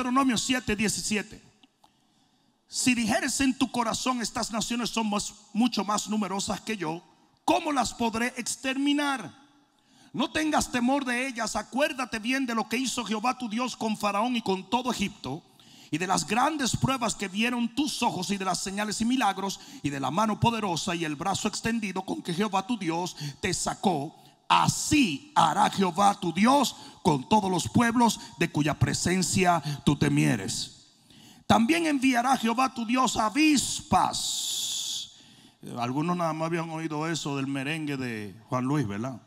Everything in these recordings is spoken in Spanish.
Deuteronomio 7:17. Si dijeres en tu corazón, estas naciones son mucho más numerosas que yo, ¿cómo las podré exterminar? No tengas temor de ellas. Acuérdate bien de lo que hizo Jehová tu Dios con Faraón y con todo Egipto, y de las grandes pruebas que vieron tus ojos, y de las señales y milagros, y de la mano poderosa y el brazo extendido con que Jehová tu Dios te sacó. Así hará Jehová tu Dios con todos los pueblos de cuya presencia tú temieres. También enviará Jehová tu Dios avispas. Algunos nada más habían oído eso del merengue de Juan Luis, ¿verdad?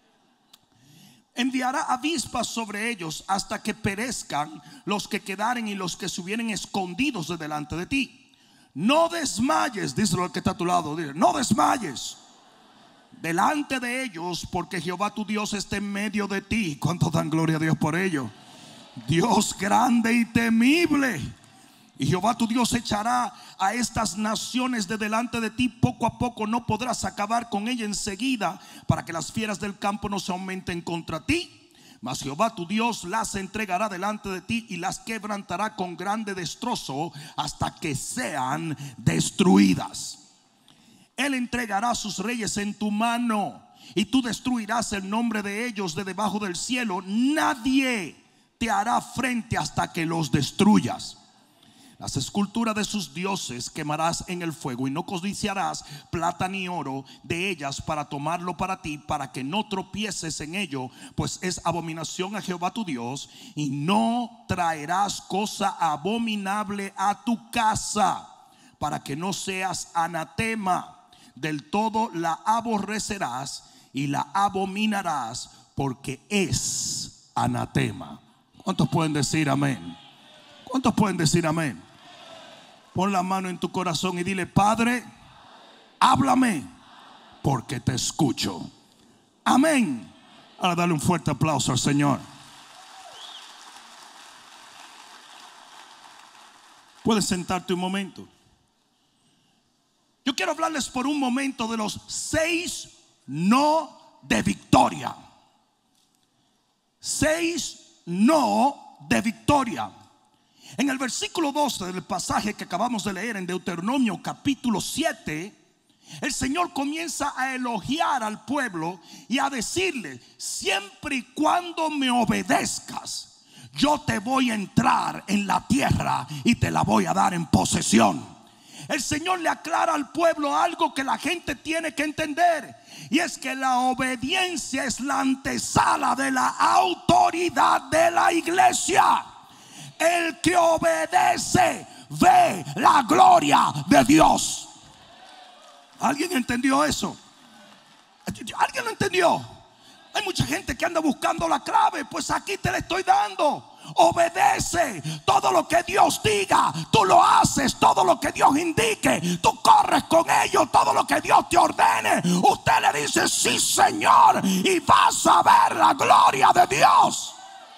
Enviará avispas sobre ellos hasta que perezcan los que quedaren y los que se hubieren escondidos de delante de ti. No desmayes, díselo al que está a tu lado, dile, no desmayes delante de ellos, porque Jehová tu Dios está en medio de ti. ¿Cuántos dan gloria a Dios por ello? Dios grande y temible. Y Jehová tu Dios echará a estas naciones de delante de ti poco a poco. No podrás acabar con ella enseguida, para que las fieras del campo no se aumenten contra ti. Mas Jehová tu Dios las entregará delante de ti y las quebrantará con grande destrozo hasta que sean destruidas. Él entregará a sus reyes en tu mano, y tú destruirás el nombre de ellos de debajo del cielo. Nadie te hará frente hasta que los destruyas. Las esculturas de sus dioses quemarás en el fuego, y no codiciarás plata ni oro de ellas para tomarlo para ti, para que no tropieces en ello, pues es abominación a Jehová tu Dios. Y no traerás cosa abominable a tu casa, para que no seas anatema. Del todo la aborrecerás y la abominarás, porque es anatema. ¿Cuántos pueden decir amén? ¿Cuántos pueden decir amén? Pon la mano en tu corazón y dile: Padre, háblame, porque te escucho. Amén. Ahora dale un fuerte aplauso al Señor. Puedes sentarte un momento. Yo quiero hablarles por un momento de los 6 no de victoria. 6 no de victoria. En el versículo 12 del pasaje que acabamos de leer en Deuteronomio capítulo 7, el Señor comienza a elogiar al pueblo y a decirle: siempre y cuando me obedezcas, yo te voy a entrar en la tierra y te la voy a dar en posesión. El Señor le aclara al pueblo algo que la gente tiene que entender, y es que la obediencia es la antesala de la autoridad de la iglesia. El que obedece ve la gloria de Dios. ¿Alguien entendió eso? ¿Alguien lo entendió? Hay mucha gente que anda buscando la clave. Pues aquí te la estoy dando. Obedece todo lo que Dios diga, tú lo haces. Todo lo que Dios indique, tú corres con ello. Todo lo que Dios te ordene, usted le dice: sí, Señor, y vas a ver la gloria de Dios.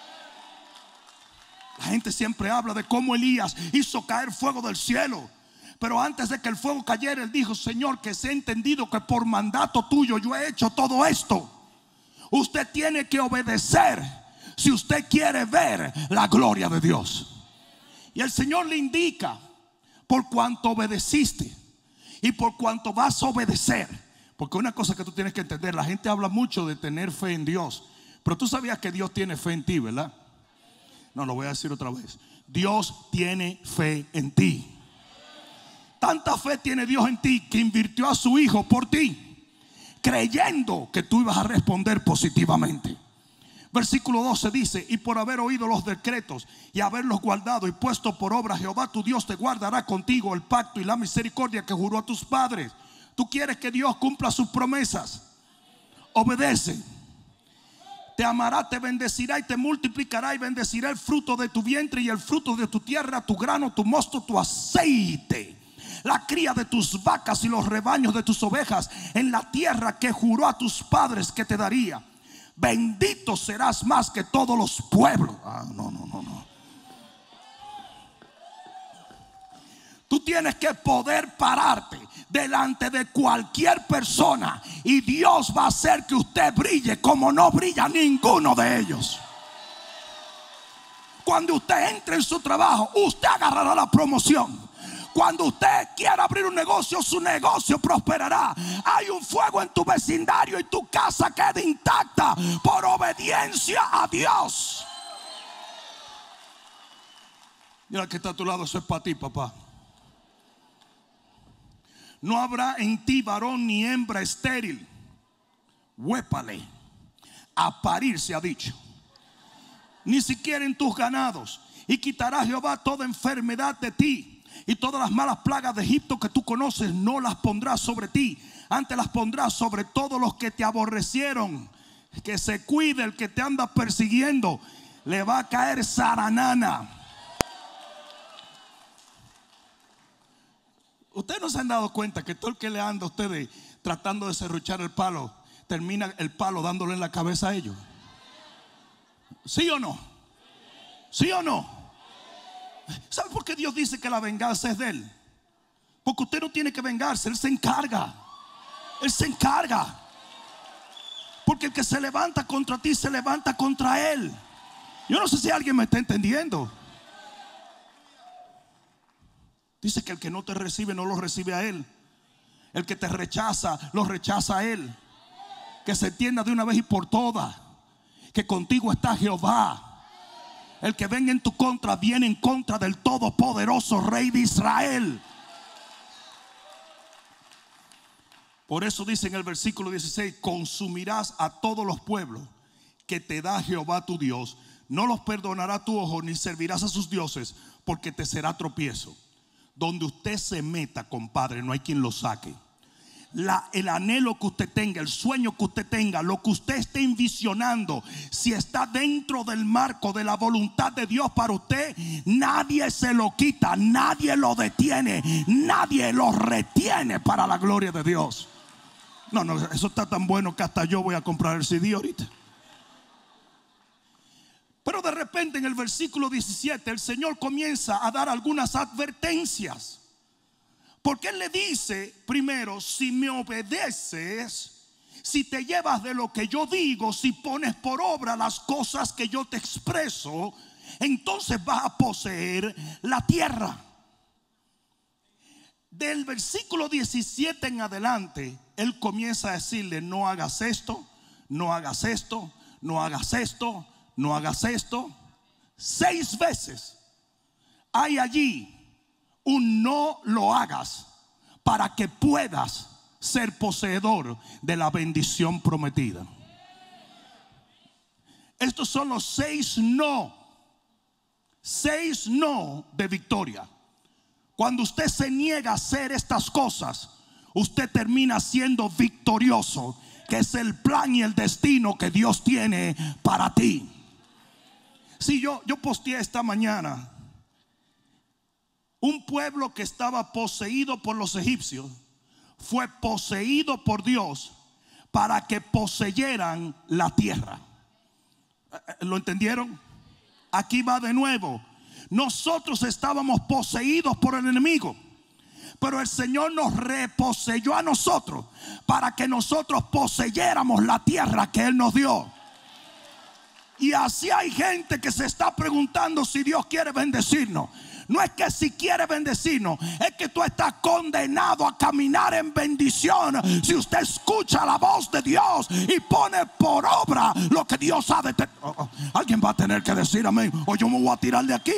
La gente siempre habla de cómo Elías hizo caer fuego del cielo, pero antes de que el fuego cayera, él dijo: Señor, que sea entendido que por mandato tuyo yo he hecho todo esto. Usted tiene que obedecer si usted quiere ver la gloria de Dios. Y el Señor le indica: por cuanto obedeciste y por cuanto vas a obedecer. Porque una cosa que tú tienes que entender: la gente habla mucho de tener fe en Dios, pero tú sabías que Dios tiene fe en ti, ¿verdad? No, lo voy a decir otra vez. Dios tiene fe en ti. Tanta fe tiene Dios en ti que invirtió a su hijo por ti, creyendo que tú ibas a responder positivamente. Versículo 12 dice: y por haber oído los decretos y haberlos guardado y puesto por obra, Jehová tu Dios te guardará contigo el pacto y la misericordia que juró a tus padres. Tú quieres que Dios cumpla sus promesas. Obedece. Te amará, te bendecirá y te multiplicará, y bendecirá el fruto de tu vientre y el fruto de tu tierra, tu grano, tu mosto, tu aceite, la cría de tus vacas y los rebaños de tus ovejas, en la tierra que juró a tus padres que te daría. Bendito serás más que todos los pueblos. No. Tú tienes que poder pararte delante de cualquier persona y Dios va a hacer que usted brille como no brilla ninguno de ellos. Cuando usted entre en su trabajo, usted agarrará la promoción. Cuando usted quiera abrir un negocio, su negocio prosperará. Hay un fuego en tu vecindario y tu casa queda intacta por obediencia a Dios. Mira que está a tu lado, eso es para ti, papá. No habrá en ti varón ni hembra estéril. Huépale, a parir se ha dicho. Ni siquiera en tus ganados. Y quitará Jehová toda enfermedad de ti. Y todas las malas plagas de Egipto que tú conoces no las pondrás sobre ti. Antes las pondrás sobre todos los que te aborrecieron. Que se cuide el que te anda persiguiendo. Le va a caer zaranana. Ustedes no se han dado cuenta que todo el que le anda a ustedes tratando de serruchar el palo, termina el palo dándole en la cabeza a ellos. ¿Sí o no? ¿Sí o no? ¿Sabe por qué Dios dice que la venganza es de Él? Porque usted no tiene que vengarse, Él se encarga. Él se encarga. Porque el que se levanta contra ti se levanta contra Él. Yo no sé si alguien me está entendiendo. Dice que el que no te recibe no lo recibe a Él. El que te rechaza lo rechaza a Él. Que se entienda de una vez y por todas que contigo está Jehová. El que venga en tu contra viene en contra del todopoderoso Rey de Israel. Por eso dice en el versículo 16: consumirás a todos los pueblos que te da Jehová tu Dios. No los perdonará tu ojo, ni servirás a sus dioses, porque te será tropiezo. Donde usted se meta, compadre, no hay quien lo saque. El anhelo que usted tenga, el sueño que usted tenga, lo que usted esté envisionando, si está dentro del marco de la voluntad de Dios para usted, nadie se lo quita, nadie lo detiene, nadie lo retiene para la gloria de Dios. No, eso está tan bueno que hasta yo voy a comprar el CD ahorita. Pero de repente en el versículo 17 el Señor comienza a dar algunas advertencias. Porque Él le dice primero: si me obedeces, si te llevas de lo que yo digo, si pones por obra las cosas que yo te expreso, entonces vas a poseer la tierra. Del versículo 17 en adelante, Él comienza a decirle: no hagas esto, no hagas esto, no hagas esto, no hagas esto. 6 veces hay allí un no lo hagas para que puedas ser poseedor de la bendición prometida. Estos son los 6 no de victoria. Cuando usted se niega a hacer estas cosas, usted termina siendo victorioso, que es el plan y el destino que Dios tiene para ti. Si yo posteé esta mañana: un pueblo que estaba poseído por los egipcios fue poseído por Dios para que poseyeran la tierra. ¿Lo entendieron? Aquí va de nuevo. Nosotros estábamos poseídos por el enemigo, pero el Señor nos reposeyó a nosotros para que nosotros poseyéramos la tierra que Él nos dio. Y así hay gente que se está preguntando si Dios quiere bendecirnos. No es que si quiere bendecirnos, es que tú estás condenado a caminar en bendición si usted escucha la voz de Dios y pone por obra lo que Dios ha determinado. Alguien va a tener que decir amén, o yo me voy a tirar de aquí.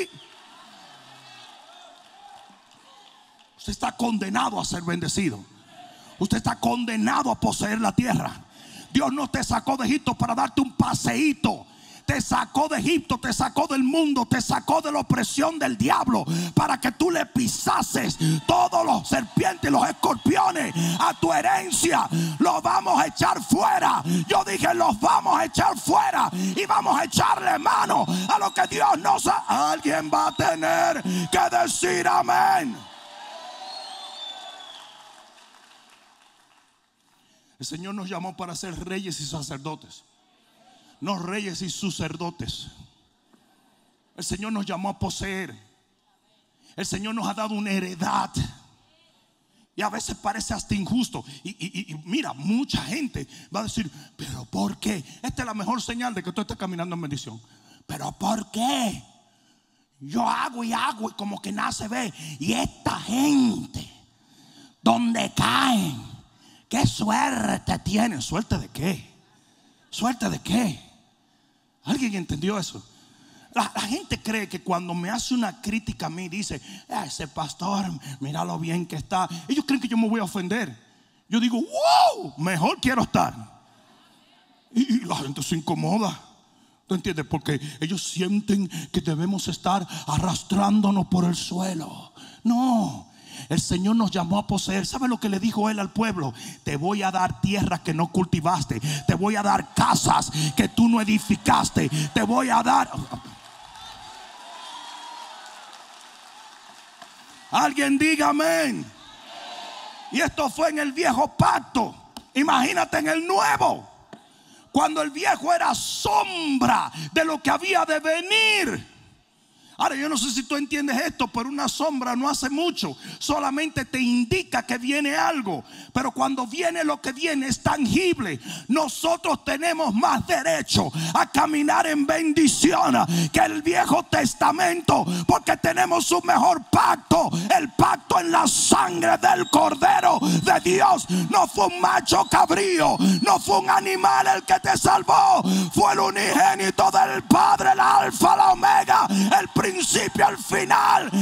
Usted está condenado a ser bendecido. Usted está condenado a poseer la tierra. Dios no te sacó de Egipto para darte un paseíto. Te sacó de Egipto, te sacó del mundo, te sacó de la opresión del diablo para que tú le pisases todos los serpientes y los escorpiones. A tu herencia los vamos a echar fuera. Yo dije: los vamos a echar fuera y vamos a echarle mano a lo que Dios nos ha. Alguien va a tener que decir amén. El Señor nos llamó para ser reyes y sacerdotes, no reyes y sacerdotes. El Señor nos llamó a poseer. El Señor nos ha dado una heredad. Y a veces parece hasta injusto. Y mira, mucha gente va a decir: ¿pero por qué? Esta es la mejor señal de que tú estás caminando en bendición. ¿Pero por qué? Yo hago y como que nada se ve. Y esta gente, donde caen, qué suerte tienen. ¿Suerte de qué? ¿Suerte de qué? ¿Alguien entendió eso? La gente cree que cuando me hace una crítica a mí, dice, ese pastor, mira lo bien que está. Ellos creen que yo me voy a ofender. Yo digo, wow, mejor quiero estar. Y la gente se incomoda. ¿Tú entiendes? Porque ellos sienten que debemos estar arrastrándonos por el suelo. No, el Señor nos llamó a poseer. ¿Sabe lo que le dijo Él al pueblo? Te voy a dar tierras que no cultivaste. Te voy a dar casas que tú no edificaste. Te voy a dar... Alguien diga amén. Y esto fue en el viejo pacto. Imagínate en el nuevo, cuando el viejo era sombra de lo que había de venir. Ahora yo no sé si tú entiendes esto, pero una sombra no hace mucho, solamente te indica que viene algo. Pero cuando viene lo que viene es tangible. Nosotros tenemos más derecho a caminar en bendición que el Viejo Testamento, porque tenemos un mejor pacto. El pacto en la sangre del Cordero de Dios. No fue un macho cabrío, no fue un animal el que te salvó, fue el unigénito del Padre, el alfa, la omega, el principio al final.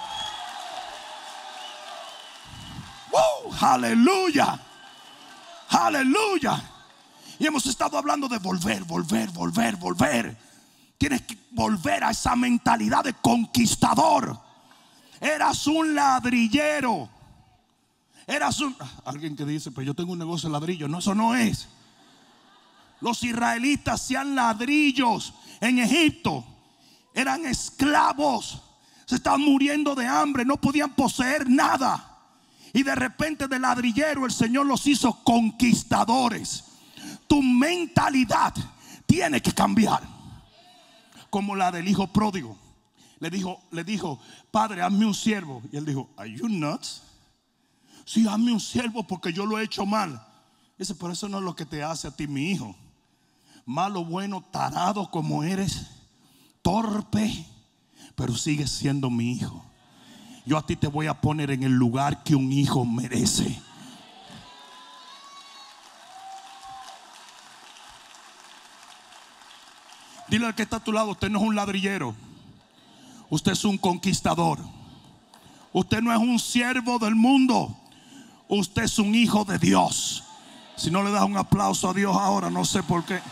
Aleluya, aleluya. Y hemos estado hablando de volver. Tienes que volver a esa mentalidad de conquistador. Eras un ladrillero. Alguien que dice, pues yo tengo un negocio de ladrillo. No, eso no es. Los israelitas hacían ladrillos en Egipto. Eran esclavos, se estaban muriendo de hambre, no podían poseer nada. Y de repente de ladrillero el Señor los hizo conquistadores. Tu mentalidad tiene que cambiar. Como la del hijo pródigo. Le dijo, Padre, hazme un siervo. Y él dijo, ¿Are you nuts? Sí, hazme un siervo porque yo lo he hecho mal. Dice, pero eso no es lo que te hace a ti, mi hijo. Malo, bueno, tarado como eres, torpe, pero sigues siendo mi hijo. Yo a ti te voy a poner en el lugar que un hijo merece. Dile al que está a tu lado, usted no es un ladrillero, usted es un conquistador. Usted no es un siervo del mundo, usted es un hijo de Dios. Si no le das un aplauso a Dios ahora, no sé por qué.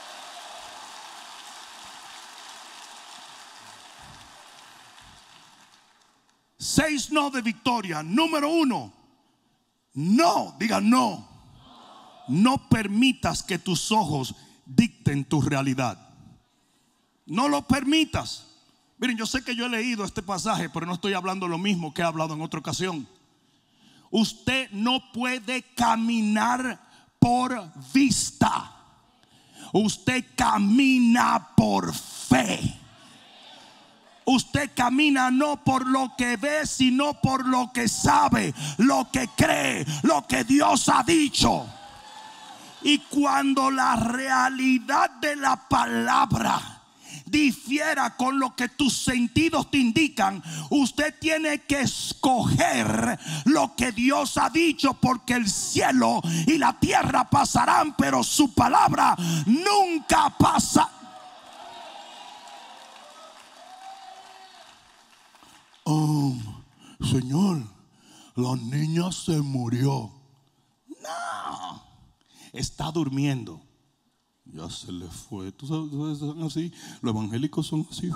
Seis no de victoria. Número 1, no, diga no. No permitas que tus ojos dicten tu realidad. No lo permitas. Miren, yo sé que yo he leído este pasaje, pero no estoy hablando lo mismo que he hablado en otra ocasión. Usted no puede caminar por vista. Usted camina por fe. Usted camina no por lo que ve, sino por lo que sabe, lo que cree, lo que Dios ha dicho. Y cuando la realidad de la palabra difiera con lo que tus sentidos te indican, usted tiene que escoger lo que Dios ha dicho, porque el cielo y la tierra pasarán, pero su palabra nunca pasa. Señor, la niña se murió. No, está durmiendo. Ya se le fue. Tú sabes, son así. Los evangélicos son así.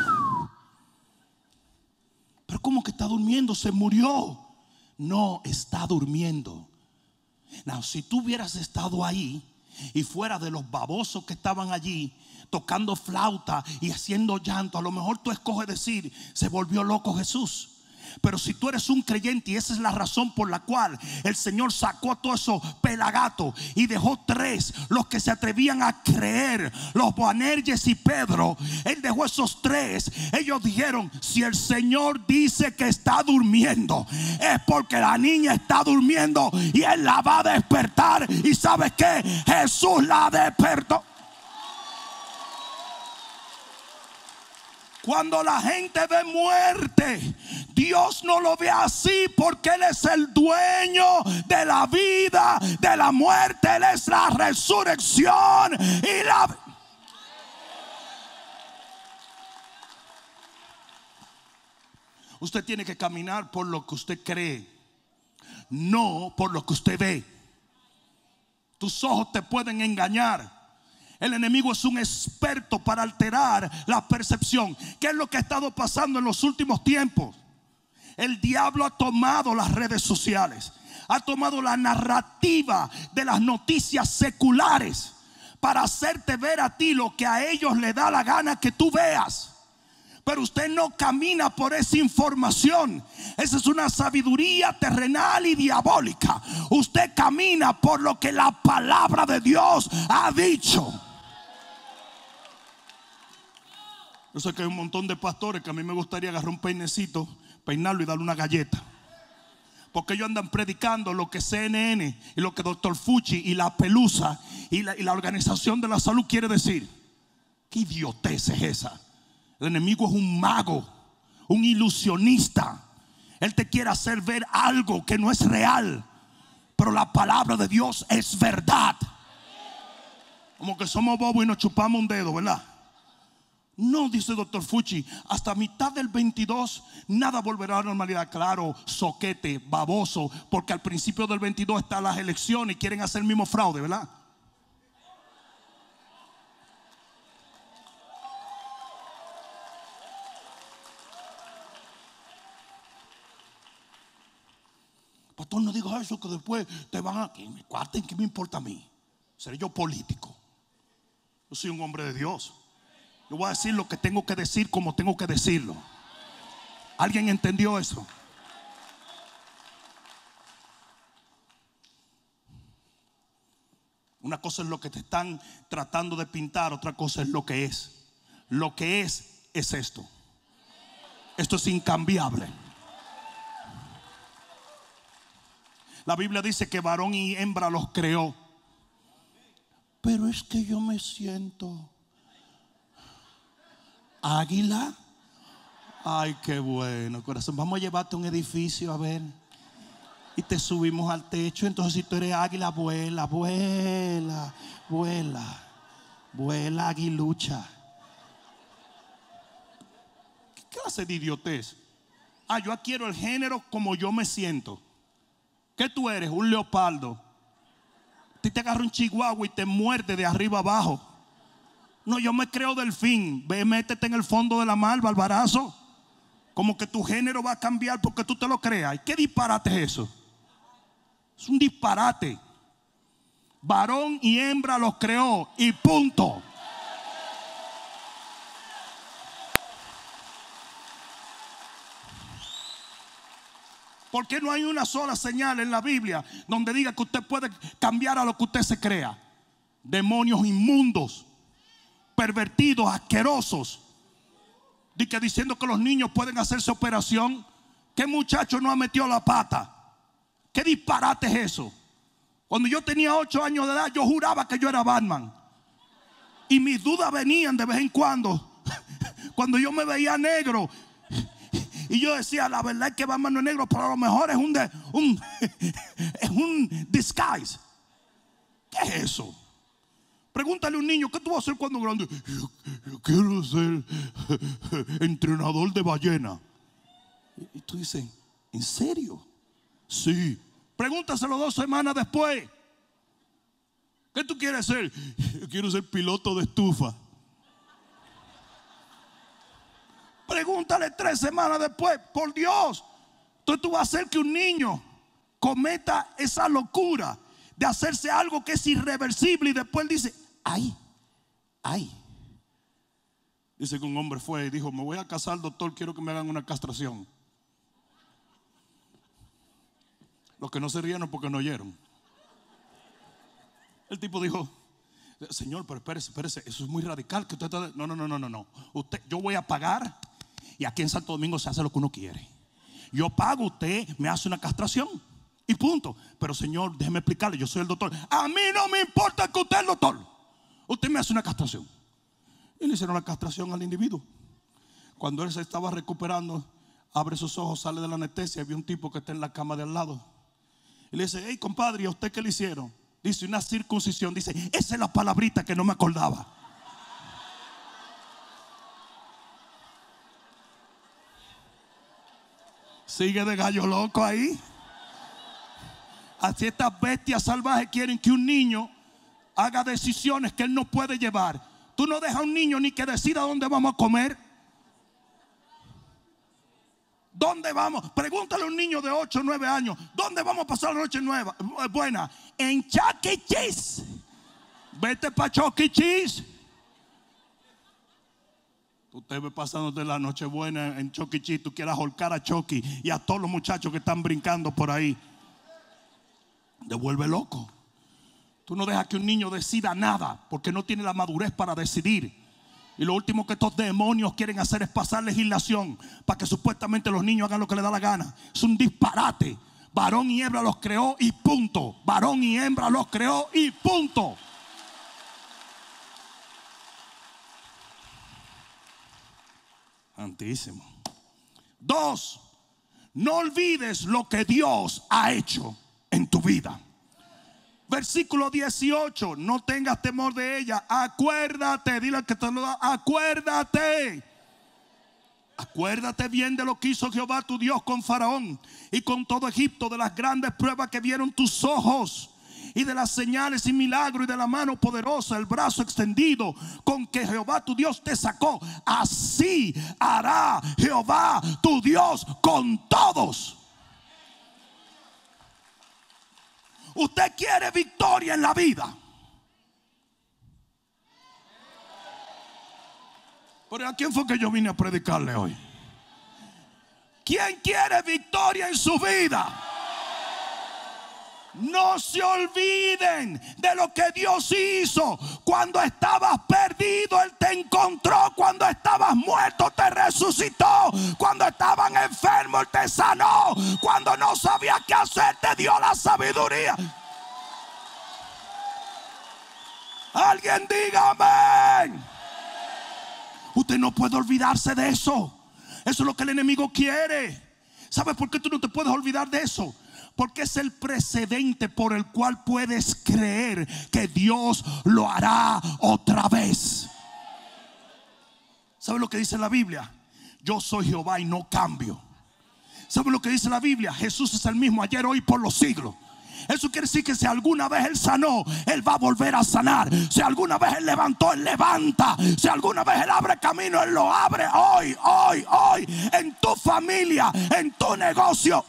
Pero ¿cómo que está durmiendo? Se murió. No, está durmiendo. No, si tú hubieras estado ahí y fuera de los babosos que estaban allí tocando flauta y haciendo llanto, a lo mejor tú escoges decir, se volvió loco Jesús. Pero si tú eres un creyente, y esa es la razón por la cual el Señor sacó a todos esos pelagatos y dejó 3, los que se atrevían a creer, los Boanerges y Pedro. Él dejó esos 3. Ellos dijeron, si el Señor dice que está durmiendo, es porque la niña está durmiendo y Él la va a despertar. Y ¿sabes qué? Jesús la despertó. Cuando la gente ve muerte, Dios no lo ve así, porque Él es el dueño de la vida, de la muerte. Él es la resurrección y la... Usted tiene que caminar por lo que usted cree, no por lo que usted ve. Tus ojos te pueden engañar. El enemigo es un experto para alterar la percepción. ¿Qué es lo que ha estado pasando en los últimos tiempos? El diablo ha tomado las redes sociales, ha tomado la narrativa de las noticias seculares para hacerte ver a ti lo que a ellos le da la gana que tú veas. Pero usted no camina por esa información. Esa es una sabiduría terrenal y diabólica. Usted camina por lo que la palabra de Dios ha dicho. Yo sé que hay un montón de pastores que a mí me gustaría agarrar un peinecito, peinarlo y darle una galleta, porque ellos andan predicando lo que CNN y lo que Dr. Fauci y la Pelusa y la Organización de la Salud quiere decir. ¿Qué idiotez es esa? El enemigo es un mago, un ilusionista. Él te quiere hacer ver algo que no es real, pero la palabra de Dios es verdad. Como que somos bobos y nos chupamos un dedo, ¿verdad? No, dice Dr. Fauci, hasta mitad del 22 nada volverá a la normalidad. Claro, soquete, baboso, porque al principio del 22 están las elecciones y quieren hacer el mismo fraude, ¿verdad? Pastor, no digas eso, que después te van a... ¿Qué me importa a mí? Seré yo político. Yo soy un hombre de Dios. Yo voy a decir lo que tengo que decir como tengo que decirlo. ¿Alguien entendió eso? Una cosa es lo que te están tratando de pintar, otra cosa es lo que es. Lo que es esto. Esto es incambiable. La Biblia dice que varón y hembra los creó. Pero es que yo me siento águila. Ay, qué bueno, corazón. Vamos a llevarte a un edificio a ver. Y te subimos al techo. Entonces si tú eres águila, vuela, vuela, vuela. Vuela, aguilucha. ¿Qué clase de idiotez? Yo adquiero el género como yo me siento. ¿Qué tú eres? Un leopardo. A ti te agarra un chihuahua y te muerde de arriba abajo. No, yo me creo delfín. Ve, métete en el fondo de la mar, barbarazo. Como que tu género va a cambiar porque tú te lo creas. ¿Qué disparate es eso? Es un disparate. Varón y hembra los creó y punto. ¿Por qué no hay una sola señal en la Biblia donde diga que usted puede cambiar a lo que usted se crea? Demonios inmundos, pervertidos, asquerosos, diciendo que los niños pueden hacerse operación. ¿Qué muchacho no ha metido la pata? ¿Qué disparate es eso? Cuando yo tenía 8 años de edad, yo juraba que yo era Batman. Y mis dudas venían de vez en cuando. Cuando yo me veía negro. Y yo decía, la verdad es que Batman no es negro, pero a lo mejor es un disguise. ¿Qué es eso? Pregúntale a un niño, ¿qué tú vas a hacer cuando grande? Yo quiero ser entrenador de ballena. Y tú dices, ¿en serio? Sí. Pregúntaselo 2 semanas después. ¿Qué tú quieres ser? Yo quiero ser piloto de estufa. Pregúntale 3 semanas después. Por Dios. Entonces tú vas a hacer que un niño cometa esa locura de hacerse algo que es irreversible y después dice, ay. Dice que un hombre fue y dijo, me voy a casar, doctor, quiero que me hagan una castración. Los que no se rieron porque no oyeron. El tipo dijo, señor, pero espérese, eso es muy radical que usted está... No. Yo voy a pagar y aquí en Santo Domingo se hace lo que uno quiere. Yo pago, usted me hace una castración y punto. Pero señor, déjeme explicarle, yo soy el doctor. A mí no me importa que usted es el doctor. Usted me hace una castración. Y le hicieron la castración al individuo. Cuando él se estaba recuperando, abre sus ojos, sale de la anestesia y ve un tipo que está en la cama de al lado. Y le dice: hey, compadre, ¿y a usted qué le hicieron? Dice: una circuncisión. Dice: esa es la palabrita que no me acordaba. Sigue de gallo loco ahí. Así estas bestias salvajes quieren que un niño haga decisiones que él no puede llevar. Tú no dejas a un niño ni que decida dónde vamos a comer. ¿Dónde vamos? Pregúntale a un niño de 8 o 9 años: ¿dónde vamos a pasar la noche buena? En Chuck E. Cheese. Vete para Chuck E. Cheese. Tú te ves pasándote la noche buena en Chuck E. Cheese. Tú quieras ahorcar a Chucky y a todos los muchachos que están brincando por ahí. Te vuelve loco. Tú no dejas que un niño decida nada porque no tiene la madurez para decidir. Y lo último que estos demonios quieren hacer es pasar legislación para que supuestamente los niños hagan lo que les da la gana. Es un disparate. Varón y hembra los creó y punto. Varón y hembra los creó y punto. Santísimo. 2. No olvides lo que Dios ha hecho en tu vida. Versículo 18: no tengas temor de ella. Acuérdate, dile al que te lo da: acuérdate. Acuérdate bien de lo que hizo Jehová tu Dios con Faraón y con todo Egipto, de las grandes pruebas que vieron tus ojos, y de las señales y milagros, y de la mano poderosa, el brazo extendido, con que Jehová tu Dios te sacó. Así hará Jehová tu Dios con todos. Usted quiere victoria en la vida. Pero ¿a quién fue que yo vine a predicarle hoy? ¿Quién quiere victoria en su vida? No se olviden de lo que Dios hizo. Cuando estabas perdido, Él te encontró. Cuando estabas muerto, te resucitó. Cuando estaban enfermos, Él te sanó. Cuando no sabías qué hacer, te dio la sabiduría. Alguien diga amén. Usted no puede olvidarse de eso. Eso es lo que el enemigo quiere. ¿Sabes por qué tú no te puedes olvidar de eso? Porque es el precedente por el cual puedes creer que Dios lo hará otra vez. ¿Sabes lo que dice la Biblia? Yo soy Jehová y no cambio. ¿Sabes lo que dice la Biblia? Jesús es el mismo ayer, hoy, por los siglos. Eso quiere decir que si alguna vez Él sanó, Él va a volver a sanar. Si alguna vez Él levantó, Él levanta. Si alguna vez Él abre camino, Él lo abre. Hoy, en tu familia, en tu negocio.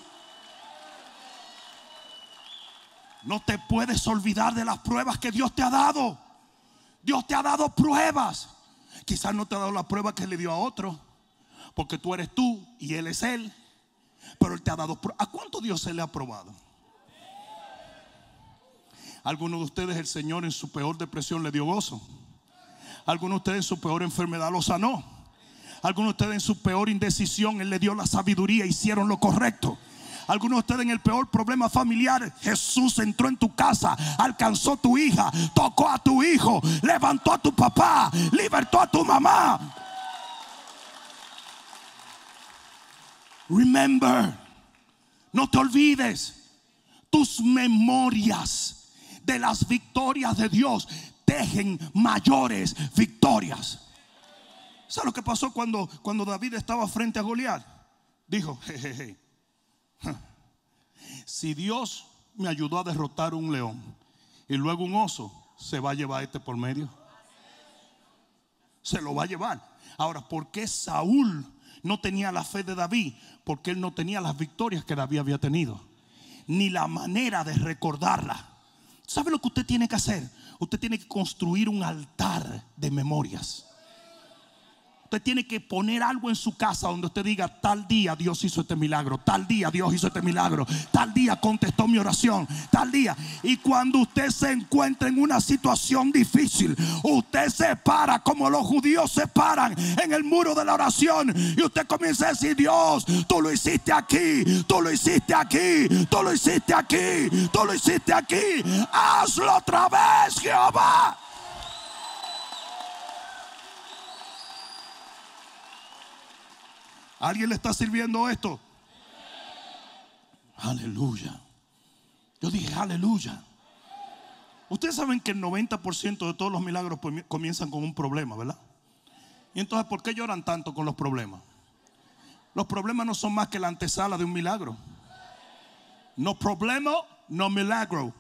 No te puedes olvidar de las pruebas que Dios te ha dado. Dios te ha dado pruebas. Quizás no te ha dado la prueba que le dio a otro, porque tú eres tú y Él es Él. Pero Él te ha dado pruebas. ¿A cuánto Dios se le ha probado? Algunos de ustedes el Señor en su peor depresión le dio gozo. Algunos de ustedes en su peor enfermedad lo sanó. Algunos de ustedes en su peor indecisión Él le dio la sabiduría, hicieron lo correcto. Algunos de ustedes en el peor problema familiar, Jesús entró en tu casa, alcanzó a tu hija, tocó a tu hijo, levantó a tu papá, libertó a tu mamá. Remember, no te olvides, tus memorias de las victorias de Dios tejen mayores victorias. ¿Sabes lo que pasó cuando David estaba frente a Goliat? Dijo: jejeje, si Dios me ayudó a derrotar un león y luego un oso, se va a llevar este por medio. Se lo va a llevar. Ahora, ¿por qué Saúl no tenía la fe de David? Porque él no tenía las victorias que David había tenido, ni la manera de recordarla. ¿Sabe lo que usted tiene que hacer? Usted tiene que construir un altar de memorias. Usted tiene que poner algo en su casa donde usted diga: tal día Dios hizo este milagro, tal día Dios hizo este milagro, tal día contestó mi oración, tal día. Y cuando usted se encuentra en una situación difícil, usted se para como los judíos se paran en el muro de la oración, y usted comienza a decir: Dios, tú lo hiciste aquí, tú lo hiciste aquí, tú lo hiciste aquí, tú lo hiciste aquí. Hazlo otra vez, Jehová. ¿A alguien le está sirviendo esto? Aleluya. Yo dije aleluya. Ustedes saben que el 90% de todos los milagros comienzan con un problema, ¿verdad? Y entonces, ¿por qué lloran tanto con los problemas? Los problemas no son más que la antesala de un milagro. No problema, no milagro.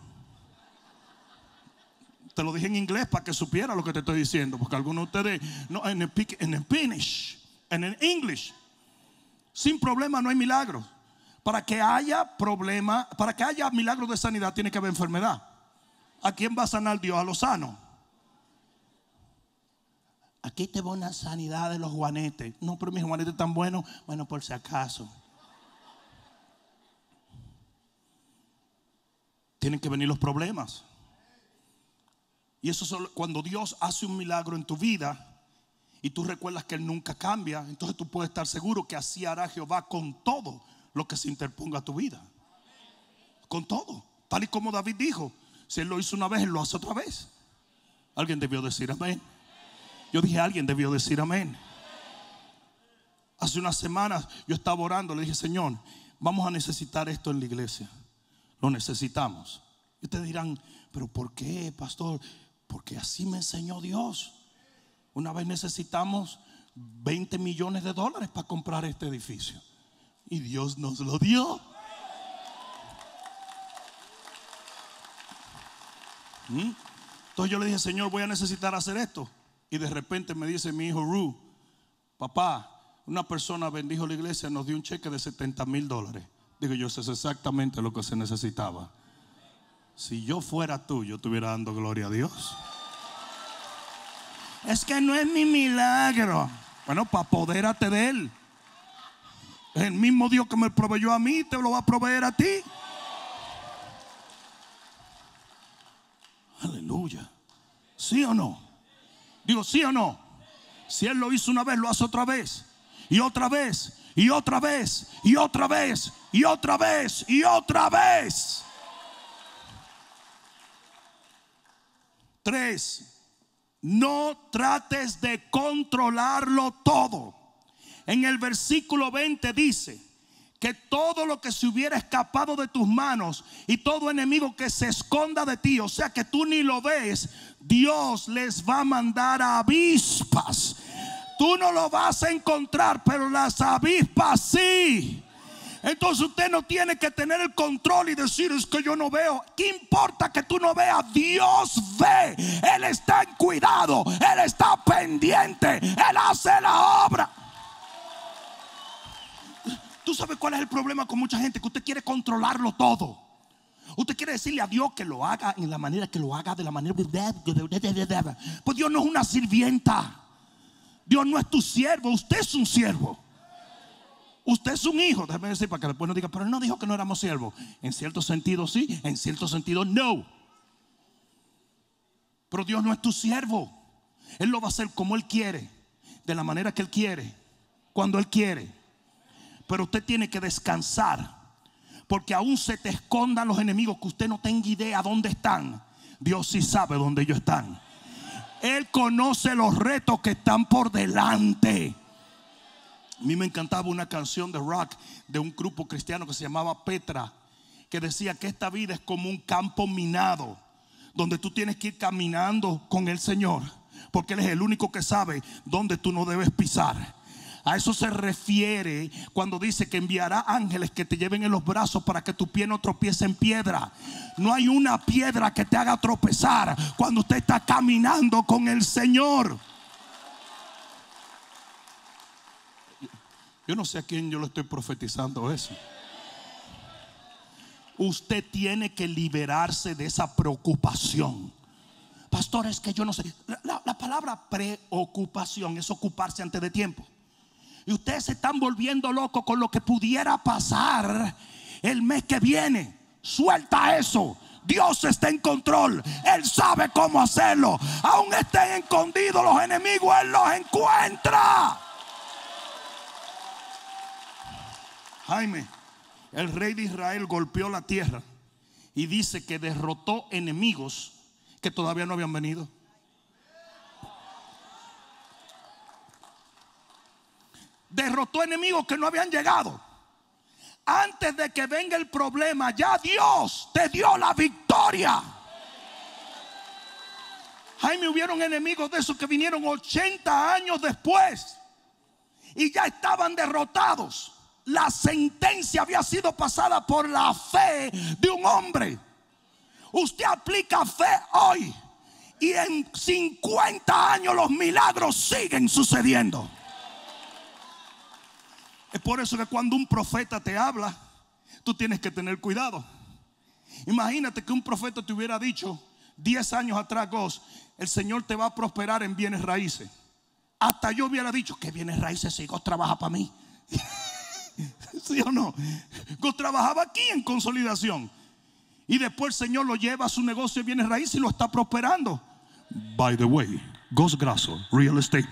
Te lo dije en inglés para que supiera lo que te estoy diciendo, porque algunos de ustedes no, en el Spanish, en el English. Sin problema no hay milagro. Para que haya problema, para que haya milagros de sanidad, tiene que haber enfermedad. ¿A quién va a sanar Dios? A los sanos. Aquí te va una sanidad de los juanetes. No, pero mis juanetes están buenos. Bueno, por si acaso. Tienen que venir los problemas. Y eso solo cuando Dios hace un milagro en tu vida y tú recuerdas que Él nunca cambia. Entonces tú puedes estar seguro que así hará Jehová con todo lo que se interponga a tu vida. Con todo. Tal y como David dijo, si Él lo hizo una vez, Él lo hace otra vez. Alguien debió decir amén. Yo dije, alguien debió decir amén. Hace unas semanas yo estaba orando, le dije, Señor, vamos a necesitar esto en la iglesia. Lo necesitamos. Y ustedes dirán, pero ¿por qué, pastor? Porque así me enseñó Dios. Una vez necesitamos 20 millones de dólares para comprar este edificio. Y Dios nos lo dio. Entonces yo le dije, Señor, voy a necesitar hacer esto. Y de repente me dice mi hijo Ru, papá, una persona bendijo la iglesia, nos dio un cheque de $70,000. Digo yo, eso es exactamente lo que se necesitaba. Si yo fuera tú, yo estuviera dando gloria a Dios. Es que no es mi milagro. Bueno, para apodérate de Él. Es el mismo Dios que me proveyó a mí, te lo va a proveer a ti. Aleluya. ¿Sí o no? Digo, ¿sí o no? Si Él lo hizo una vez, lo hace otra vez. Y otra vez. Y otra vez. Y otra vez. Y otra vez. Y otra vez. 3. No trates de controlarlo todo. En el versículo 20 dice que todo lo que se hubiera escapado de tus manos y todo enemigo que se esconda de ti, o sea que tú ni lo ves, Dios les va a mandar a avispas. Tú no lo vas a encontrar, pero las avispas sí. Entonces usted no tiene que tener el control y decir, es que yo no veo. ¿Qué importa que tú no veas? Dios ve. Él está en cuidado. Él está pendiente. Él hace la obra. ¿Tú sabes cuál es el problema con mucha gente? Que usted quiere controlarlo todo. Usted quiere decirle a Dios que lo haga en la manera que lo haga, de la manera. Pues Dios no es una sirvienta. Dios no es tu siervo. Usted es un siervo. Usted es un hijo. Déjame decir para que después no diga, pero Él no dijo que no éramos siervos. En cierto sentido sí, en cierto sentido no. Pero Dios no es tu siervo. Él lo va a hacer como Él quiere, de la manera que Él quiere, cuando Él quiere. Pero usted tiene que descansar, porque aún se te escondan los enemigos que usted no tenga idea dónde están. Dios sí sabe dónde ellos están. Él conoce los retos que están por delante. A mí me encantaba una canción de rock de un grupo cristiano que se llamaba Petra, que decía que esta vida es como un campo minado, donde tú tienes que ir caminando con el Señor, porque Él es el único que sabe dónde tú no debes pisar. A eso se refiere cuando dice que enviará ángeles que te lleven en los brazos para que tu pie no tropiece en piedra. No hay una piedra que te haga tropezar cuando usted está caminando con el Señor. Yo no sé a quién yo le estoy profetizando eso. Usted tiene que liberarse de esa preocupación. Pastor, es que yo no sé. La palabra preocupación es ocuparse antes de tiempo. Y ustedes se están volviendo locos con lo que pudiera pasar el mes que viene. Suelta eso. Dios está en control. Él sabe cómo hacerlo. Aún estén escondidos los enemigos, Él los encuentra. Jaime, el rey de Israel golpeó la tierra y dice que derrotó enemigos que todavía no habían venido. derrotó enemigos que no habían llegado. Antes de que venga el problema, ya Dios te dio la victoria. Jaime, hubieron enemigos de esos que vinieron 80 años después y ya estaban derrotados. La sentencia había sido pasada por la fe de un hombre. Usted aplica fe hoy y en 50 años los milagros siguen sucediendo. Es por eso que cuando un profeta te habla, tú tienes que tener cuidado. Imagínate que un profeta te hubiera dicho 10 años atrás: Gus, el Señor te va a prosperar en bienes raíces. Hasta yo hubiera dicho: ¿qué bienes raíces? Si Gus trabaja para mí. ¿Sí o no? Gus trabajaba aquí en Consolidación y después el Señor lo lleva a su negocio de bienes raíces y lo está prosperando. By the way, Gus Grasso, real estate.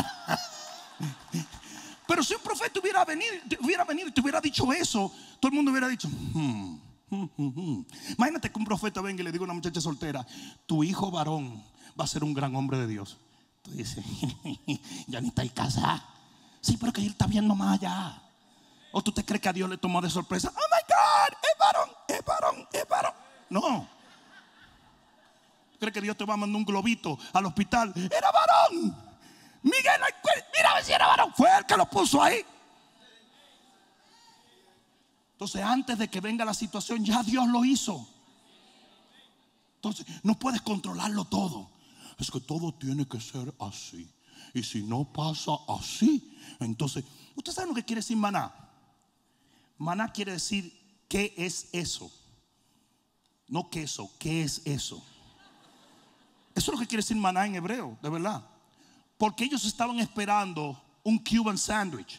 Pero si un profeta hubiera venido y te hubiera dicho eso, todo el mundo hubiera dicho Imagínate que un profeta venga y le diga a una muchacha soltera: tu hijo varón va a ser un gran hombre de Dios. Tú dices: ya ni está casada. Sí, pero que él está viendo más allá. ¿O tú te crees que a Dios le tomó de sorpresa? Oh my God, es varón, es varón, es varón. No. ¿Tú crees que Dios te va a mandar un globito al hospital? Era varón. Miguel, mira a ver si era varón. Fue él que lo puso ahí. Entonces, antes de que venga la situación, ya Dios lo hizo. Entonces, no puedes controlarlo todo. Es que todo tiene que ser así. Y si no pasa así, entonces, ¿usted sabe lo que quiere decir maná? Maná quiere decir: ¿qué es eso? No queso, ¿qué es eso? Eso es lo que quiere decir maná en hebreo, de verdad. Porque ellos estaban esperando un Cuban sandwich.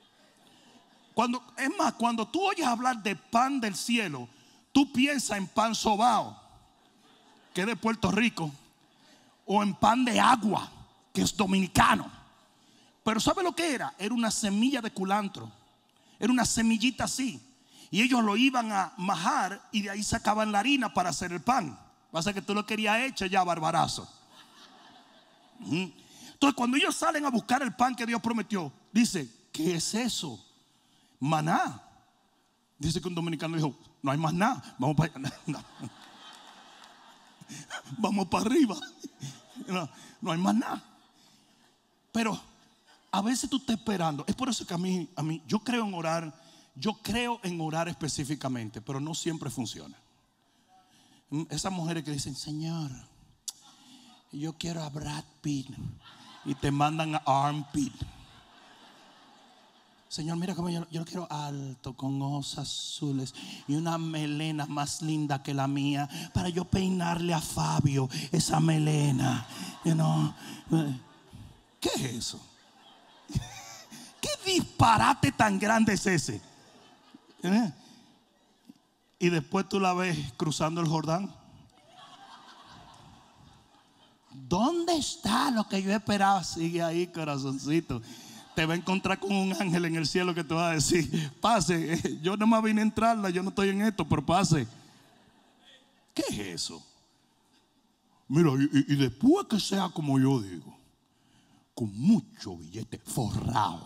Cuando tú oyes hablar de pan del cielo, tú piensas en pan sobao, que es de Puerto Rico, o en pan de agua, que es dominicano. Pero ¿sabe lo que era? Era una semilla de culantro. Era una semillita así. Y ellos lo iban a majar y de ahí sacaban la harina para hacer el pan. Pasa que tú lo querías hecho ya, barbarazo. Entonces, cuando ellos salen a buscar el pan que Dios prometió, dice: ¿qué es eso? Maná. Dice que un dominicano dijo: no hay más nada, vamos para allá. No. Vamos para arriba. No hay más nada. Pero a veces tú estás esperando. Es por eso que a mí yo creo en orar. Yo creo en orar específicamente, pero no siempre funciona. Esas mujeres que dicen: Señor, yo quiero a Brad Pitt, y te mandan a Armpit. Señor, mira cómo yo lo quiero alto, con ojos azules y una melena más linda que la mía, para yo peinarle a Fabio esa melena. ¿Qué es eso? ¿Qué disparate tan grande es ese? Y después tú la ves cruzando el Jordán. ¿Dónde está lo que yo esperaba? Sigue ahí, corazoncito. Te va a encontrar con un ángel en el cielo que te va a decir: pase, yo no me vine a entrarla, yo no estoy en esto, pero pase. ¿Qué es eso? Mira, y después que sea como yo digo, con mucho billete, forrado,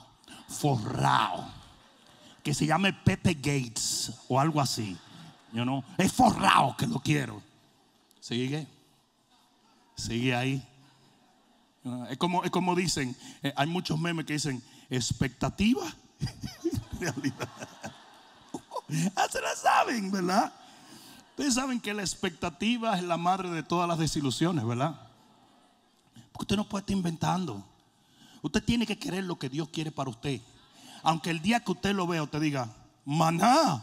que se llame Pepe Gates o algo así. Es forrado que lo quiero. Sigue ahí. Es como dicen, hay muchos memes que dicen: expectativa, realidad. Se la saben, ¿verdad? Ustedes saben que la expectativa es la madre de todas las desilusiones, ¿verdad? Porque usted no puede estar inventando. Usted tiene que querer lo que Dios quiere para usted. Aunque el día que usted lo vea, usted diga: maná.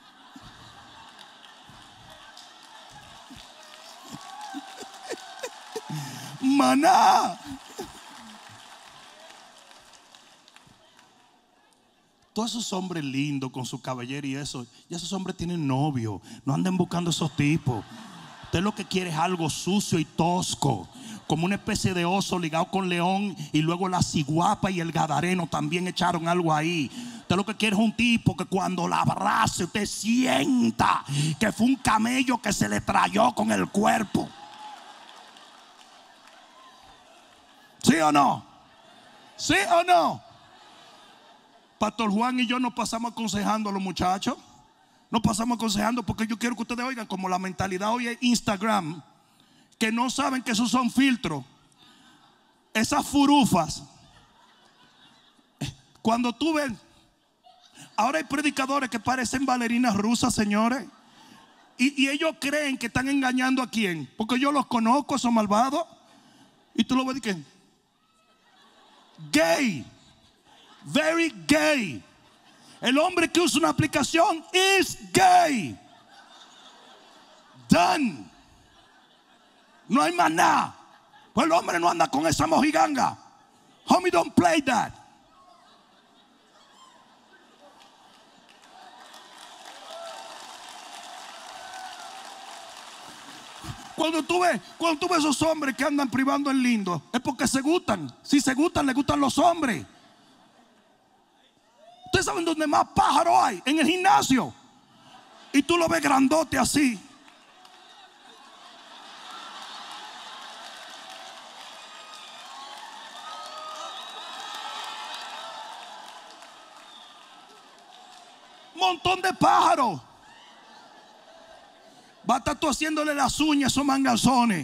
Maná. Todos esos hombres lindos con su cabellera y eso, ya esos hombres tienen novio. No anden buscando esos tipos. Usted lo que quiere es algo sucio y tosco, como una especie de oso ligado con león, y luego la ciguapa y el gadareno también echaron algo ahí. Usted lo que quiere es un tipo que cuando la abrace usted sienta que fue un camello que se le trayó con el cuerpo. ¿Sí o no? ¿Sí o no? Pastor Juan y yo nos pasamos aconsejando a los muchachos. Nos pasamos aconsejando porque yo quiero que ustedes oigan como la mentalidad hoy es Instagram, que no saben que esos son filtros. Esas furufas. Cuando tú ves, ahora hay predicadores que parecen bailarinas rusas, señores. Y ellos creen que están engañando a quién. Porque yo los conozco, esos malvados. Y tú lo ves y que gay. Very gay. El hombre que usa una aplicación is gay. Done. No hay más nada. Pues el hombre no anda con esa mojiganga. Homie, don't play that. Cuando tú ves esos hombres que andan privando en lindo, es porque se gustan. Si se gustan, les gustan los hombres. Ustedes saben dónde más pájaros hay, en el gimnasio. Y tú lo ves grandote así. Montón de pájaros. Va a estar tú haciéndole las uñas a esos mangazones.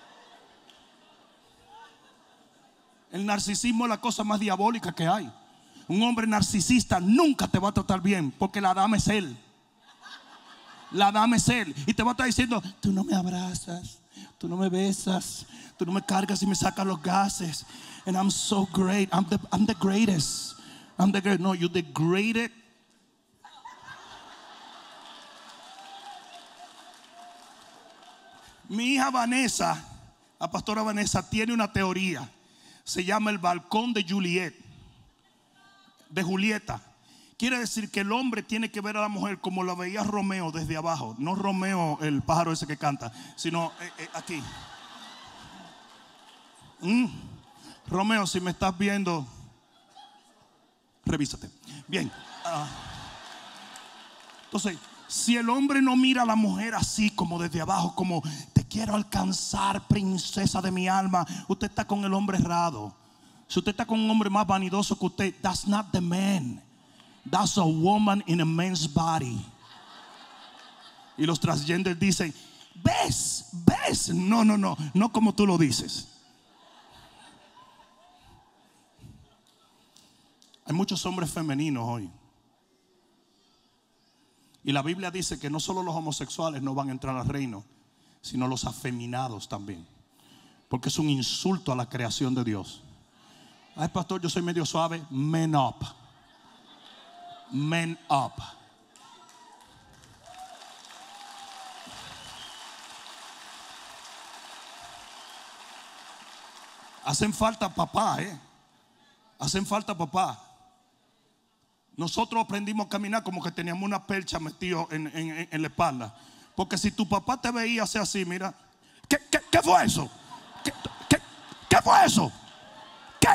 El narcisismo es la cosa más diabólica que hay. Un hombre narcisista nunca te va a tratar bien, porque la dama es él. La dama es él. Y te va a estar diciendo: tú no me abrazas, tú no me besas, tú no me cargas y me sacas los gases. And I'm so great. I'm the greatest. I'm the greatest. No, you're the greatest. Mi hija Vanessa, la pastora Vanessa, tiene una teoría. Se llama el balcón de Julieta. Quiere decir que el hombre tiene que ver a la mujer como la veía Romeo desde abajo. No Romeo, el pájaro ese que canta, sino aquí. Romeo, si me estás viendo, revísate. Bien. Entonces, si el hombre no mira a la mujer así como desde abajo, como te quiero alcanzar, princesa de mi alma, usted está con el hombre errado. Si usted está con un hombre más vanidoso que usted, that's not the man. That's a woman in a man's body. Y los transgenders dicen: ¿ves? No como tú lo dices. Hay muchos hombres femeninos hoy. Y la Biblia dice que no solo los homosexuales no van a entrar al reino, sino los afeminados también. Porque es un insulto a la creación de Dios. Ay, pastor, yo soy medio suave. Men up. Men up. Hacen falta papá, hacen falta papá. Nosotros aprendimos a caminar como que teníamos una percha metido en la espalda. Porque si tu papá te veía hacer así, mira, ¿qué fue eso? ¿Qué fue eso? ¿Qué?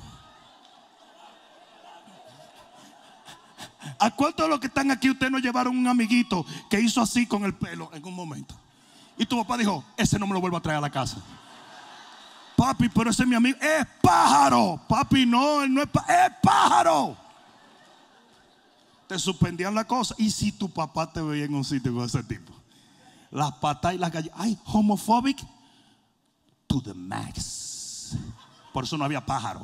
¿A cuántos de los que están aquí ustedes nos llevaron un amiguito que hizo así con el pelo en un momento? Y tu papá dijo: ese no me lo vuelvo a traer a la casa. Papi, pero ese es mi amigo. Es pájaro. Papi, no, él no es pájaro. Te suspendían la cosa. Y si tu papá te veía en un sitio con ese tipo, las patas y las galletas, ay, homophobic to the max. Por eso no había pájaro.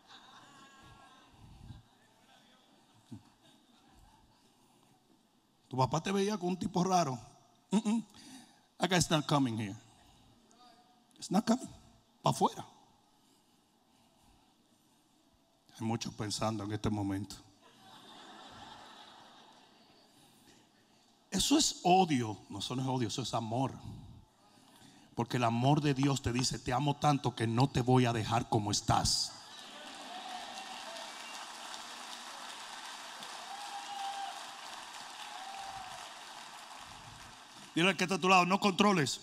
Tu papá te veía con un tipo raro. That guy's not coming here. It's not coming. Para afuera. Hay muchos pensando en este momento: eso es odio. No, eso no es odio, eso es amor. Porque el amor de Dios te dice: te amo tanto que no te voy a dejar como estás. Dile al que está a tu lado: no controles.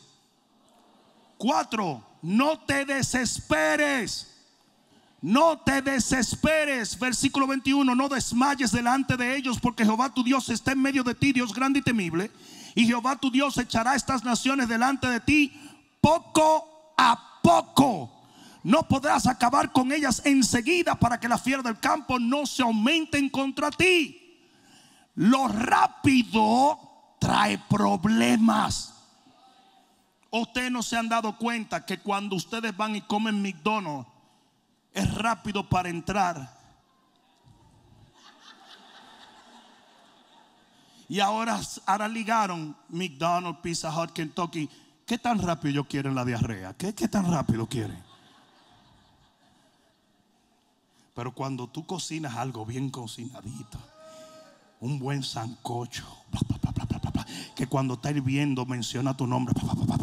4, no te desesperes. No te desesperes. Versículo 21. No desmayes delante de ellos, porque Jehová tu Dios está en medio de ti, Dios grande y temible. Y Jehová tu Dios echará estas naciones delante de ti poco a poco. no podrás acabar con ellas enseguida, para que las fieras del campo no se aumenten contra ti. Lo rápido trae problemas. Ustedes no se han dado cuenta que cuando ustedes van y comen McDonald's, es rápido para entrar. Y ahora ligaron McDonald's, Pizza Hut, Kentucky. ¿Qué tan rápido ellos quieren la diarrea? ¿Qué tan rápido quieren? Pero cuando tú cocinas algo bien cocinadito, un buen sancocho, que cuando está hirviendo menciona tu nombre,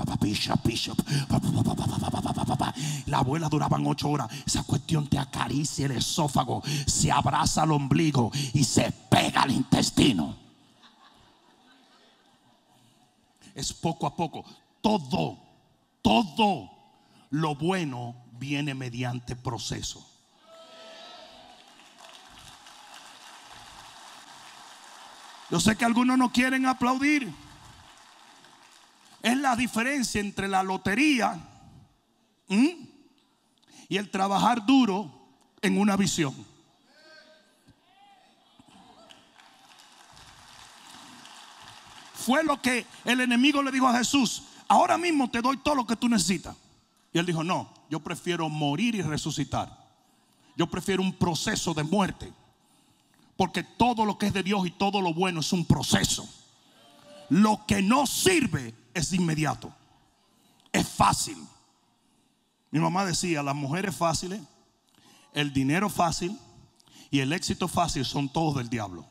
la abuela duraban 8 horas. Esa cuestión te acaricia el esófago, se abraza al ombligo y se pega al intestino. Es poco a poco. Todo lo bueno viene mediante proceso. Yo sé que algunos no quieren aplaudir. Es la diferencia entre la lotería y el trabajar duro en una visión. Fue lo que el enemigo le dijo a Jesús: ahora mismo te doy todo lo que tú necesitas. Y él dijo: no, yo prefiero morir y resucitar. Yo prefiero un proceso de muerte. Porque todo lo que es de Dios y todo lo bueno es un proceso. Lo que no sirve es inmediato. Es fácil. Mi mamá decía: las mujeres fáciles, el dinero fácil y el éxito fácil son todos del diablo.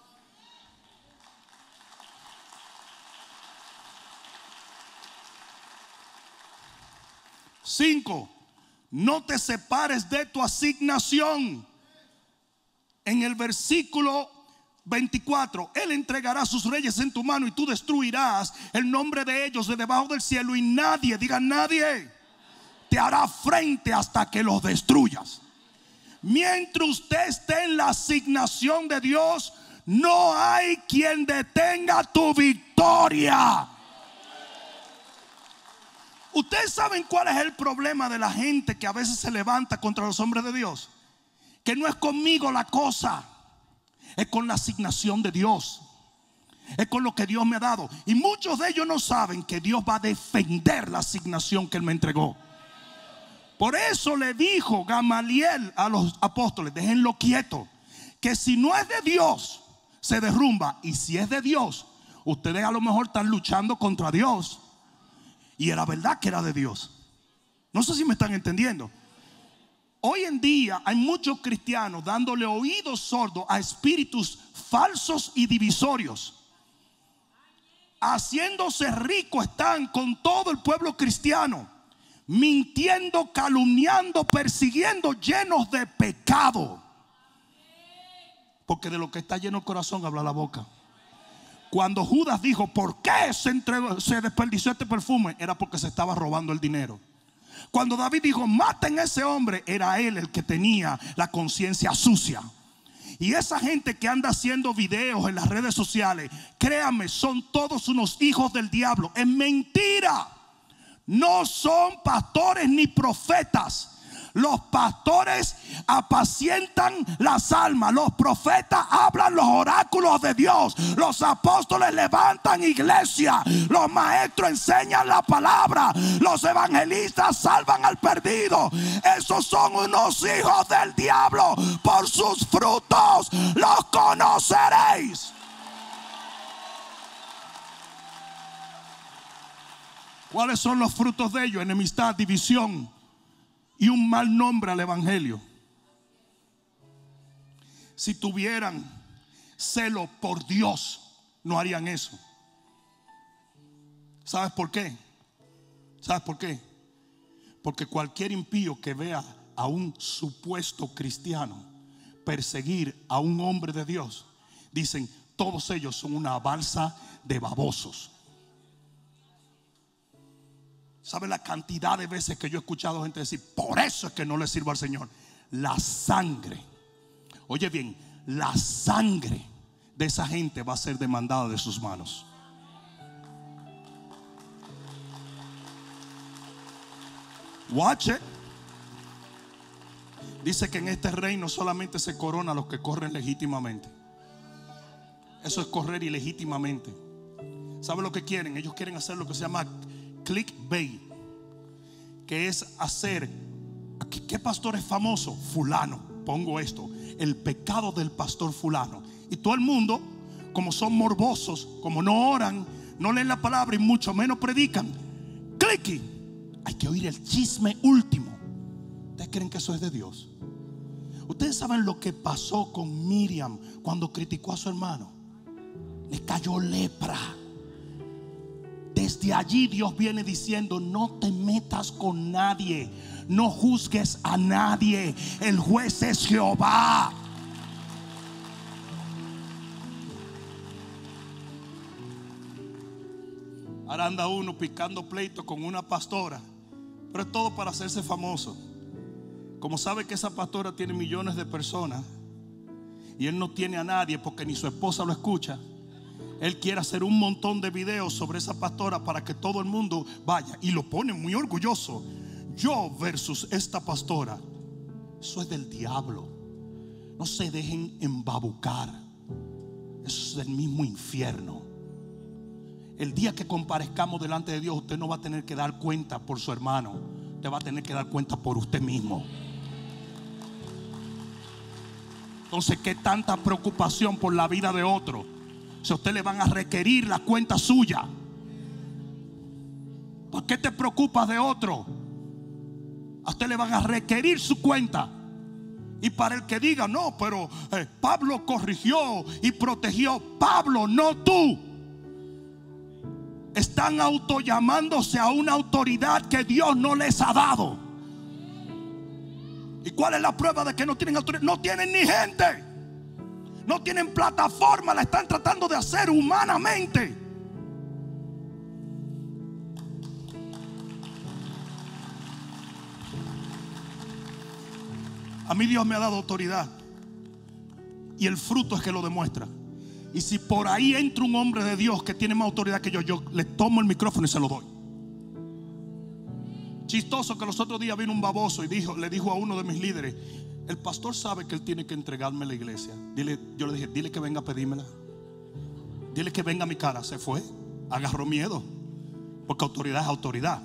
Cinco, no te separes de tu asignación. En el versículo 24, Él entregará sus reyes en tu mano y tú destruirás el nombre de ellos de debajo del cielo, y nadie, diga nadie, te hará frente hasta que los destruyas. Mientras usted esté en la asignación de Dios, no hay quien detenga tu victoria. Ustedes saben cuál es el problema de la gente que a veces se levanta contra los hombres de Dios. Que no es conmigo la cosa, es con la asignación de Dios, es con lo que Dios me ha dado. Y muchos de ellos no saben que Dios va a defender la asignación que Él me entregó. Por eso le dijo Gamaliel a los apóstoles: déjenlo quieto, que si no es de Dios se derrumba, y si es de Dios, ustedes a lo mejor están luchando contra Dios. Y era verdad que era de Dios. No sé si me están entendiendo. Hoy en día hay muchos cristianos dándole oídos sordos a espíritus falsos y divisorios. Haciéndose ricos están con todo el pueblo cristiano, mintiendo, calumniando, persiguiendo, llenos de pecado. Porque de lo que está lleno el corazón habla la boca. Cuando Judas dijo: ¿por qué se desperdició este perfume? Era porque se estaba robando el dinero. Cuando David dijo: maten a ese hombre, era él el que tenía la conciencia sucia. Y esa gente que anda haciendo videos en las redes sociales, créanme, son todos unos hijos del diablo. Es mentira. No son pastores ni profetas. Los pastores apacientan las almas. Los profetas hablan los oráculos de Dios. Los apóstoles levantan iglesia. Los maestros enseñan la palabra. Los evangelistas salvan al perdido. Esos son unos hijos del diablo. Por sus frutos los conoceréis. ¿Cuáles son los frutos de ellos? Enemistad, división y un mal nombre al evangelio. Si tuvieran celo por Dios, no harían eso. ¿Sabes por qué? ¿Sabes por qué? Porque cualquier impío que vea a un supuesto cristiano perseguir a un hombre de Dios, dicen: todos ellos son una balsa de babosos. ¿Sabe la cantidad de veces que yo he escuchado gente decir: por eso es que no le sirvo al Señor? La sangre, oye bien, la sangre de esa gente va a ser demandada de sus manos. Watch it. Dice que en este reino solamente se corona a los que corren legítimamente. Eso es correr ilegítimamente. ¿Sabe lo que quieren? Ellos quieren hacer lo que se llama clickbait, que es hacer, ¿qué pastor es famoso? Fulano. Pongo esto: el pecado del pastor fulano. Y todo el mundo, como son morbosos, como no oran, no leen la palabra y mucho menos predican, clicky, hay que oír el chisme último. ¿Ustedes creen que eso es de Dios? Ustedes saben lo que pasó con Miriam cuando criticó a su hermano. Le cayó lepra. Desde allí Dios viene diciendo: no te metas con nadie, no juzgues a nadie, el juez es Jehová. Ahora anda uno picando pleito con una pastora, pero es todo para hacerse famoso. Como sabe que esa pastora tiene millones de personas y él no tiene a nadie porque ni su esposa lo escucha, él quiere hacer un montón de videos sobre esa pastora para que todo el mundo vaya, y lo pone muy orgulloso. Yo versus esta pastora. Eso es del diablo. No se dejen embabucar. Eso es del mismo infierno. El día que comparezcamos delante de Dios, usted no va a tener que dar cuenta por su hermano, usted va a tener que dar cuenta por usted mismo. Entonces, ¿qué tanta preocupación por la vida de otro? Si a usted le van a requerir la cuenta suya, ¿por qué te preocupas de otro? A usted le van a requerir su cuenta. Y para el que diga: no, pero Pablo corrigió y protegió. Pablo, no tú. Están autollamándose a una autoridad que Dios no les ha dado. ¿Y cuál es la prueba de que no tienen autoridad? No tienen ni gente, no tienen plataforma, la están tratando de hacer humanamente. A mí Dios me ha dado autoridad y el fruto es que lo demuestra. Y si por ahí entra un hombre de Dios que tiene más autoridad que yo le tomo el micrófono y se lo doy. Chistoso que los otros días vino un baboso y le dijo a uno de mis líderes: el pastor sabe que él tiene que entregarme la iglesia. Yo le dije: dile que venga a pedírmela. Dile que venga a mi cara. Se fue, agarró miedo, porque autoridad es autoridad.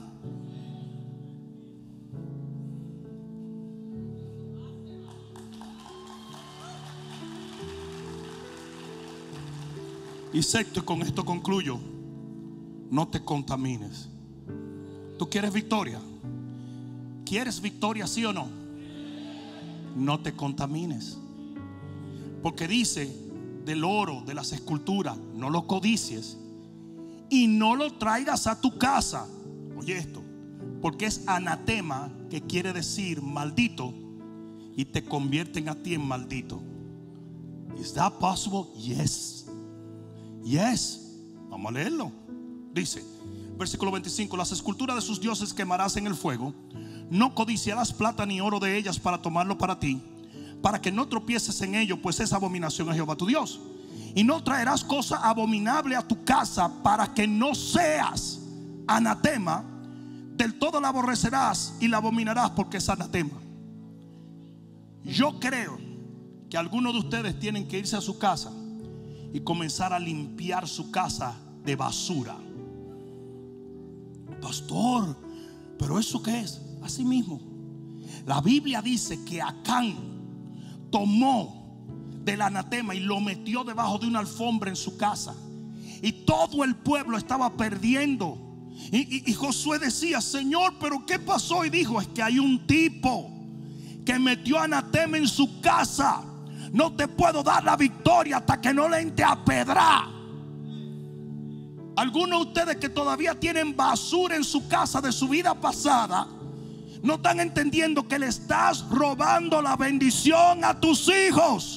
Y sexto, y con esto concluyo: no te contamines. ¿Tú quieres victoria? ¿Quieres victoria, sí o no? No te contamines. Porque dice: del oro, de las esculturas, no lo codicies y no lo traigas a tu casa. Oye esto, porque es anatema, que quiere decir maldito, y te convierten a ti en maldito. Is that possible? Yes. Yes. Vamos a leerlo. Dice, versículo 25: las esculturas de sus dioses quemarás en el fuego. No codiciarás plata ni oro de ellas para tomarlo para ti, para que no tropieces en ello, pues es abominación a Jehová tu Dios. Y no traerás cosa abominable a tu casa, para que no seas anatema. Del todo la aborrecerás y la abominarás, porque es anatema. Yo creo que algunos de ustedes tienen que irse a su casa y comenzar a limpiar su casa de basura. Pastor, ¿pero eso qué es? Así mismo, la Biblia dice que Acán tomó del anatema y lo metió debajo de una alfombra en su casa, y todo el pueblo estaba perdiendo. Y Josué decía: Señor, ¿pero qué pasó? Y dijo: es que hay un tipo que metió anatema en su casa. No te puedo dar la victoria hasta que no le entre a pedrar. Algunos de ustedes que todavía tienen basura en su casa de su vida pasada, no están entendiendo que le estás robando la bendición a tus hijos.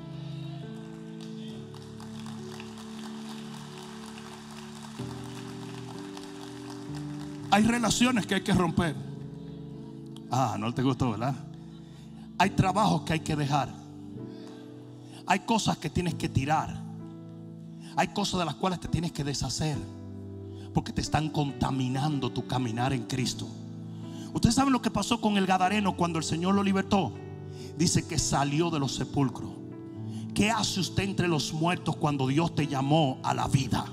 Hay relaciones que hay que romper. No te gustó, ¿verdad? Hay trabajos que hay que dejar. Hay cosas que tienes que tirar. Hay cosas de las cuales te tienes que deshacer, porque te están contaminando tu caminar en Cristo. Ustedes saben lo que pasó con el gadareno cuando el Señor lo libertó. dice que salió de los sepulcros. ¿Qué hace usted entre los muertos cuando Dios te llamó a la vida?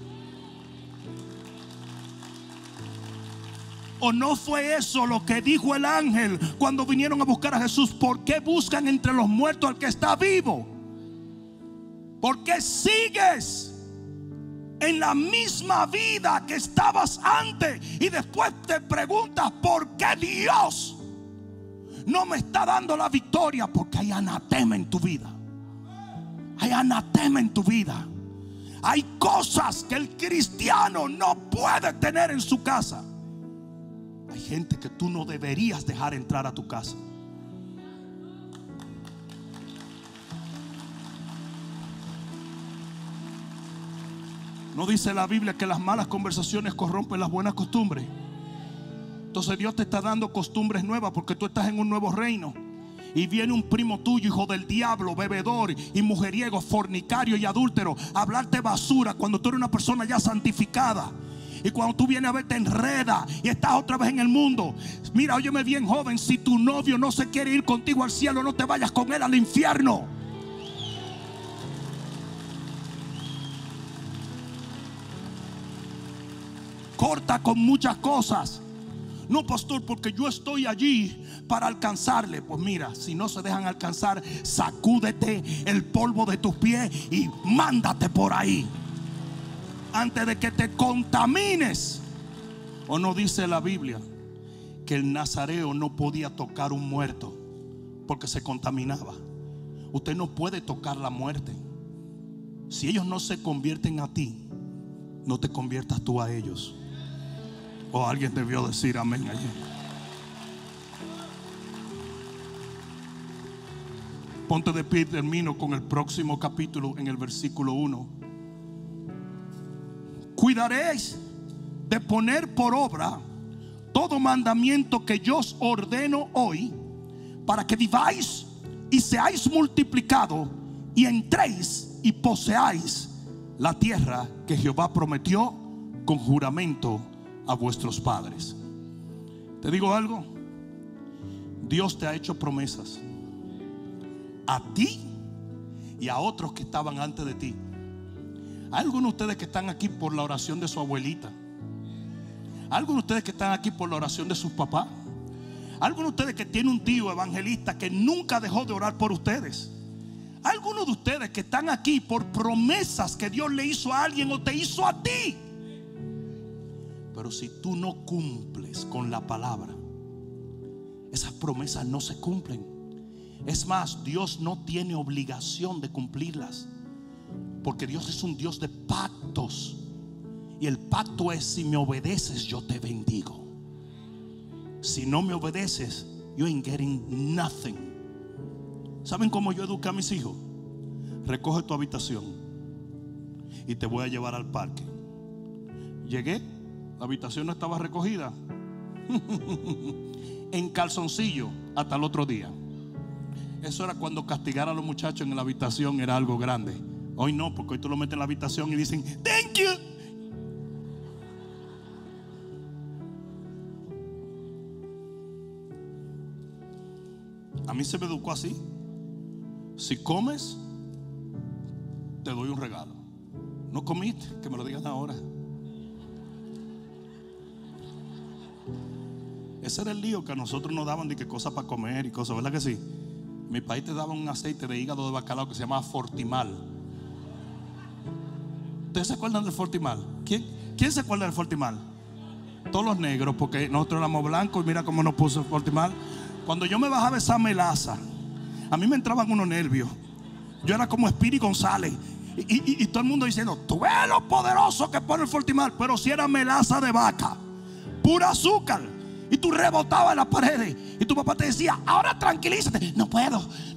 ¿O no fue eso lo que dijo el ángel cuando vinieron a buscar a Jesús? ¿Por qué buscan entre los muertos al que está vivo? ¿Por qué sigues en la misma vida que estabas antes y después te preguntas por qué Dios no me está dando la victoria? Porque hay anatema en tu vida. Hay anatema en tu vida. Hay cosas que el cristiano no puede tener en su casa. Hay gente que tú no deberías dejar entrar a tu casa. ¿No dice la Biblia que las malas conversaciones corrompen las buenas costumbres? Entonces Dios te está dando costumbres nuevas porque tú estás en un nuevo reino. Y viene un primo tuyo, hijo del diablo, bebedor y mujeriego, fornicario y adúltero, a hablarte basura cuando tú eres una persona ya santificada. Y cuando tú vienes a ver, te enreda y estás otra vez en el mundo. Mira, óyeme bien, joven, si tu novio no se quiere ir contigo al cielo, no te vayas con él al infierno. Corta con muchas cosas. No, pastor, porque yo estoy allí para alcanzarle. Pues mira, si no se dejan alcanzar, sacúdete el polvo de tus pies y mándate por ahí antes de que te contamines. ¿O no dice la Biblia que el nazareo no podía tocar un muerto porque se contaminaba? Usted no puede tocar la muerte. Si ellos no se convierten a ti, no te conviertas tú a ellos. O alguien debió decir amén allí. Ponte de pie y termino con el próximo capítulo en el versículo 1. Cuidaréis de poner por obra todo mandamiento que yo os ordeno hoy, para que viváis y seáis multiplicados y entréis y poseáis la tierra que Jehová prometió con juramento a vuestros padres. Te digo algo, Dios te ha hecho promesas a ti y a otros que estaban antes de ti. Hay algunos de ustedes que están aquí por la oración de su abuelita. Hay algunos de ustedes que están aquí por la oración de sus papás. Hay algunos de ustedes que tienen un tío evangelista que nunca dejó de orar por ustedes. Hay algunos de ustedes que están aquí por promesas que Dios le hizo a alguien o te hizo a ti. Pero si tú no cumples con la palabra, esas promesas no se cumplen. Es más, Dios no tiene obligación de cumplirlas, porque Dios es un Dios de pactos. Y el pacto es: si me obedeces, yo te bendigo. Si no me obedeces, you ain't getting nothing. ¿Saben cómo yo eduqué a mis hijos? Recoge tu habitación y te voy a llevar al parque. Llegué, la habitación no estaba recogida. En calzoncillo hasta el otro día. Eso era cuando castigar a los muchachos en la habitación era algo grande. Hoy no, porque hoy tú lo metes en la habitación y dicen thank you. A mí se me educó así: si comes, te doy un regalo. No comiste, que me lo digan ahora. Ese era el lío que a nosotros nos daban, de que cosas para comer y cosas, ¿verdad que sí? En mi país te daban un aceite de hígado de bacalao que se llamaba Fortimal. ¿Ustedes se acuerdan del Fortimal? ¿Quién se acuerda del Fortimal? Todos los negros, porque nosotros éramos blancos y mira cómo nos puso el Fortimal. Cuando yo me bajaba esa melaza, a mí me entraban unos nervios. Yo era como Speedy González. Y todo el mundo diciendo: tú ves lo poderoso que pone el Fortimal. Pero si era melaza de vaca, pura azúcar, y tú rebotabas en las paredes, y tu papá te decía: ahora tranquilízate. No puedo.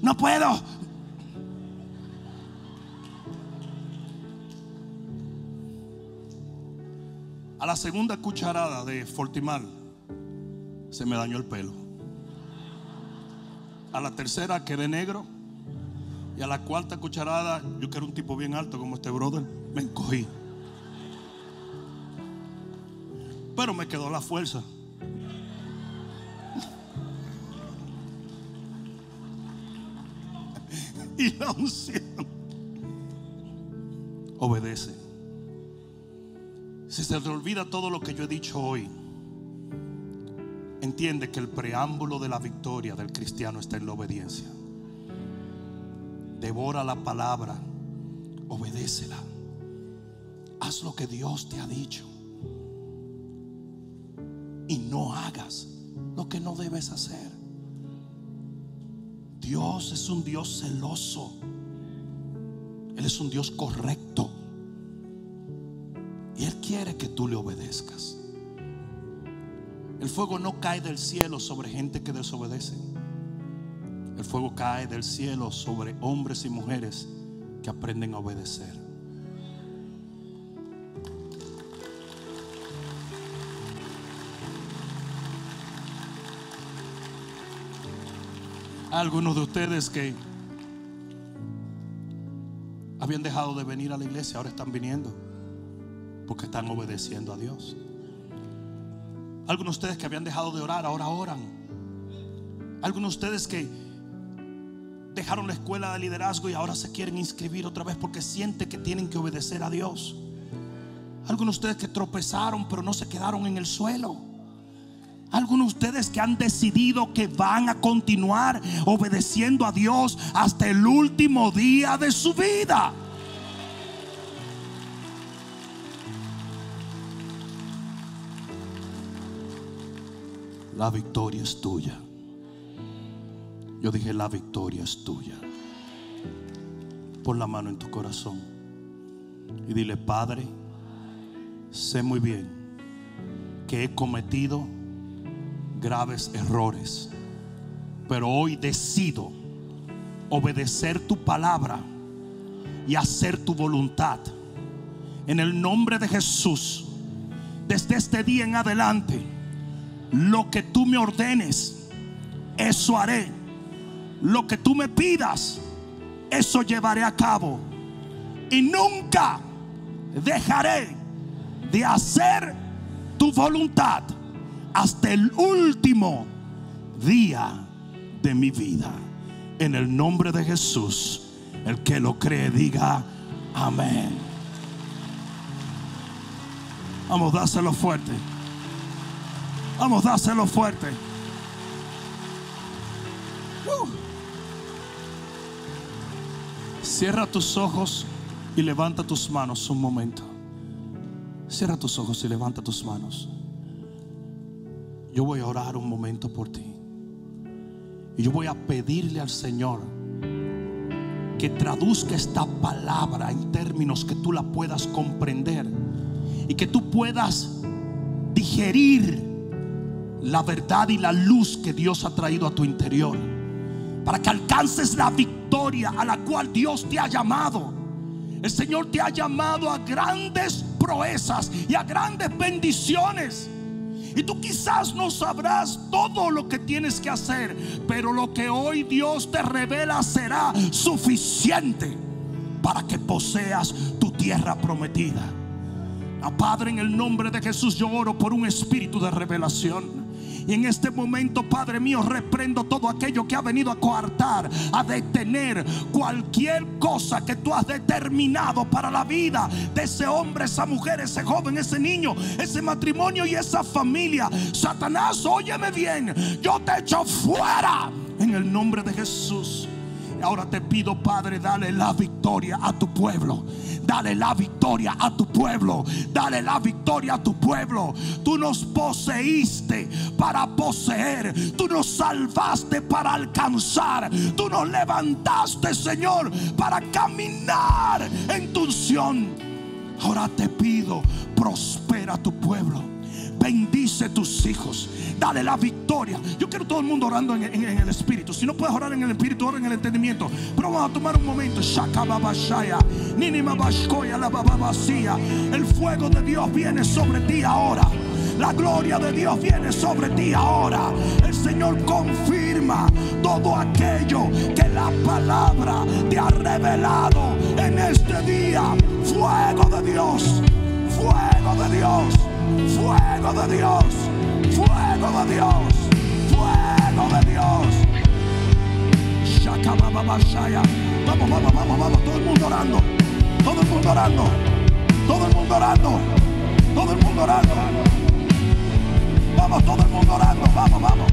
A la segunda cucharada de Fortimal se me dañó el pelo. A la tercera quedé negro. Y a la cuarta cucharada, yo que era un tipo bien alto como este brother, me encogí. Pero me quedó la fuerza. y la unción. Obedece. Si se te olvida todo lo que yo he dicho hoy, entiende que el preámbulo de la victoria del cristiano está en la obediencia. Devora la palabra, obedécela. Haz lo que Dios te ha dicho y no hagas lo que no debes hacer. Dios es un Dios celoso. Él es un Dios correcto y Él quiere que tú le obedezcas. El fuego no cae del cielo sobre gente que desobedece. El fuego cae del cielo sobre hombres y mujeres que aprenden a obedecer. Algunos de ustedes que habían dejado de venir a la iglesia ahora están viniendo porque están obedeciendo a Dios. Algunos de ustedes que habían dejado de orar ahora oran. Algunos de ustedes que dejaron la escuela de liderazgo y ahora se quieren inscribir otra vez porque sienten que tienen que obedecer a Dios. Algunos de ustedes que tropezaron pero no se quedaron en el suelo. Algunos de ustedes que han decidido que van a continuar obedeciendo a Dios hasta el último día de su vida. La victoria es tuya. Yo dije, la victoria es tuya. Pon la mano en tu corazón y dile: Padre, sé muy bien que he cometido graves errores, pero hoy decido obedecer tu palabra y hacer tu voluntad. En el nombre de Jesús, desde este día en adelante, lo que tú me ordenes, eso haré. Lo que tú me pidas, eso llevaré a cabo. Y nunca dejaré de hacer tu voluntad hasta el último día de mi vida. En el nombre de Jesús, el que lo cree diga amén. Vamos, dáselo fuerte. Vamos, dáselo fuerte. Cierra tus ojos y levanta tus manos un momento. Cierra tus ojos y levanta tus manos. Yo voy a orar un momento por ti. Y yo voy a pedirle al Señor que traduzca esta palabra en términos que tú la puedas comprender y que tú puedas digerir la verdad y la luz que Dios ha traído a tu interior, para que alcances la victoria a la cual Dios te ha llamado. El Señor te ha llamado a grandes proezas y a grandes bendiciones. Y tú quizás no sabrás todo lo que tienes que hacer, pero lo que hoy Dios te revela será suficiente para que poseas tu tierra prometida. Padre, en el nombre de Jesús yo oro por un espíritu de revelación. Y en este momento, Padre mío, reprendo todo aquello que ha venido a coartar, a detener cualquier cosa que tú has determinado para la vida de ese hombre, esa mujer, ese joven, ese niño, ese matrimonio y esa familia. Satanás, óyeme bien, yo te echo fuera en el nombre de Jesús. Ahora te pido, Padre, dale la victoria a tu pueblo. Dale la victoria a tu pueblo. Dale la victoria a tu pueblo. Tú nos poseíste para poseer. Tú nos salvaste para alcanzar. Tú nos levantaste, Señor, para caminar en tu unción. Ahora te pido, prospera a tu pueblo. Bendice tus hijos. Dale la victoria. Yo quiero todo el mundo orando en el espíritu. Si no puedes orar en el espíritu, ora en el entendimiento. Pero vamos a tomar un momento. El fuego de Dios viene sobre ti ahora. La gloria de Dios viene sobre ti ahora. El Señor confirma todo aquello que la palabra te ha revelado en este día. Fuego de Dios. Fuego de Dios. Fuego de Dios. Fuego de Dios. Fuego de Dios. Shakababashaya. Vamos, vamos, vamos, vamos. Todo el mundo orando. Todo el mundo orando. Todo el mundo orando. Todo el mundo orando. Vamos, todo el mundo orando. Vamos, vamos.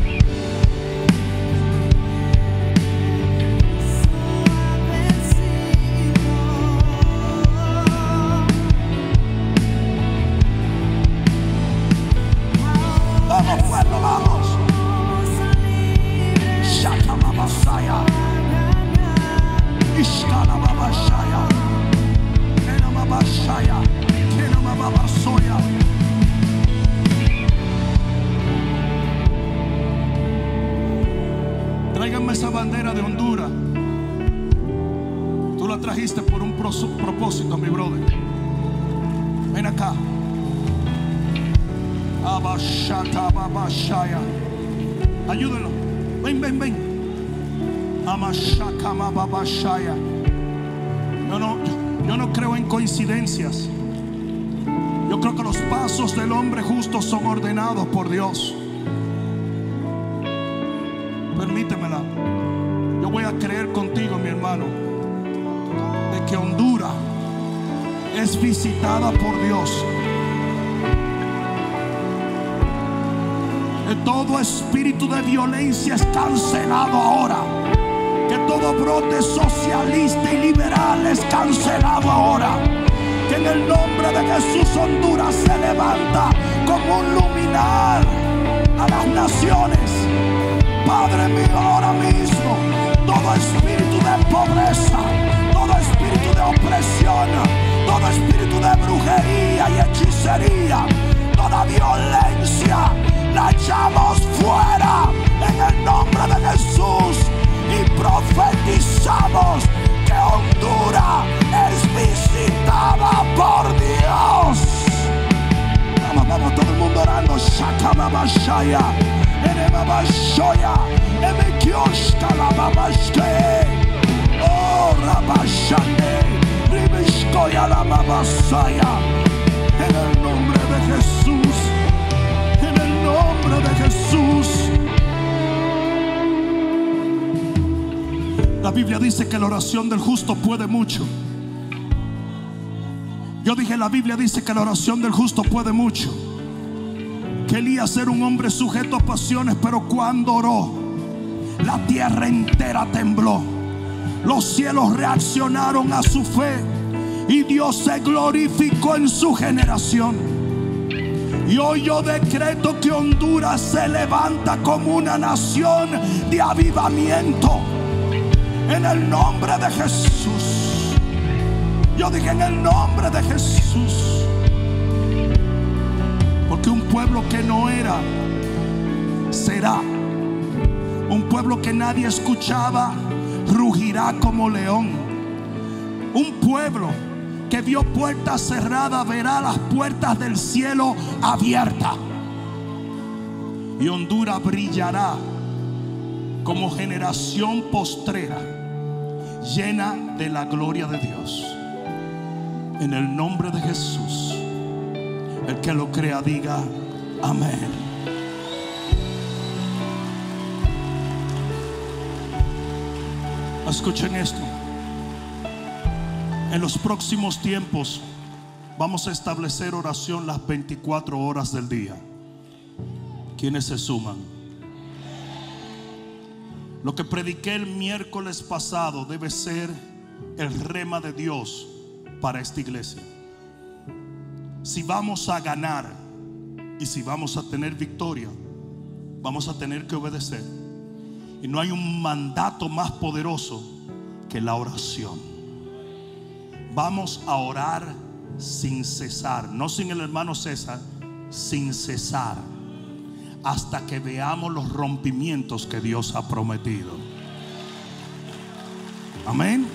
Vamos, pueblo, vamos. Shaka Mabasaya. Ishkala Mabashaya. Kena Mabashaya. Kena Mabasoya. Tráiganme esa bandera de Honduras. Tú la trajiste por un propósito, mi brother. Ven acá. Abashata Babashaya. Ayúdenlo. Ven, ven, ven. Amashaka Babashaya. Yo no creo en coincidencias. Yo creo que los pasos del hombre justo son ordenados por Dios. Permítemela. Yo voy a creer contigo, mi hermano, de que Honduras es visitada por Dios. Que todo espíritu de violencia es cancelado ahora. Que todo brote socialista y liberal es cancelado ahora. Que en el nombre de Jesús Honduras se levanta como un luminar a las naciones. Padre mío, ahora mismo, todo espíritu de pobreza, todo espíritu de opresión, todo espíritu de brujería y hechicería, toda violencia, la echamos fuera en el nombre de Jesús y profetizamos que Honduras es visitada por Dios. Vamos, vamos, todo el mundo orando. Shakamabashaya, Enemabashoya, Emekioshkalababashke, Oh Rabashande, Ribishkoya la Mabasaya. En el nombre de Jesús. En el nombre de Jesús. La Biblia dice que la oración del justo puede mucho. Yo dije, la Biblia dice que la oración del justo puede mucho. Que Elías era un hombre sujeto a pasiones, pero cuando oró, la tierra entera tembló. Los cielos reaccionaron a su fe y Dios se glorificó en su generación. Y hoy yo decreto que Honduras se levanta como una nación de avivamiento. En el nombre de Jesús. Yo dije en el nombre de Jesús. Porque un pueblo que no era, será. Un pueblo que nadie escuchaba, rugirá como león. Un pueblo que vio puertas cerradas, verá las puertas del cielo abiertas. Y Honduras brillará como generación postrera, llena de la gloria de Dios. En el nombre de Jesús. El que lo crea diga amén. Escuchen esto. En los próximos tiempos vamos a establecer oración las 24 horas del día. ¿Quiénes se suman? Lo que prediqué el miércoles pasado debe ser el rema de Dios para esta iglesia. Si vamos a ganar y si vamos a tener victoria, vamos a tener que obedecer. Y no hay un mandato más poderoso que la oración. Vamos a orar sin cesar, no sin el hermano César, sin cesar, hasta que veamos los rompimientos que Dios ha prometido. Amén.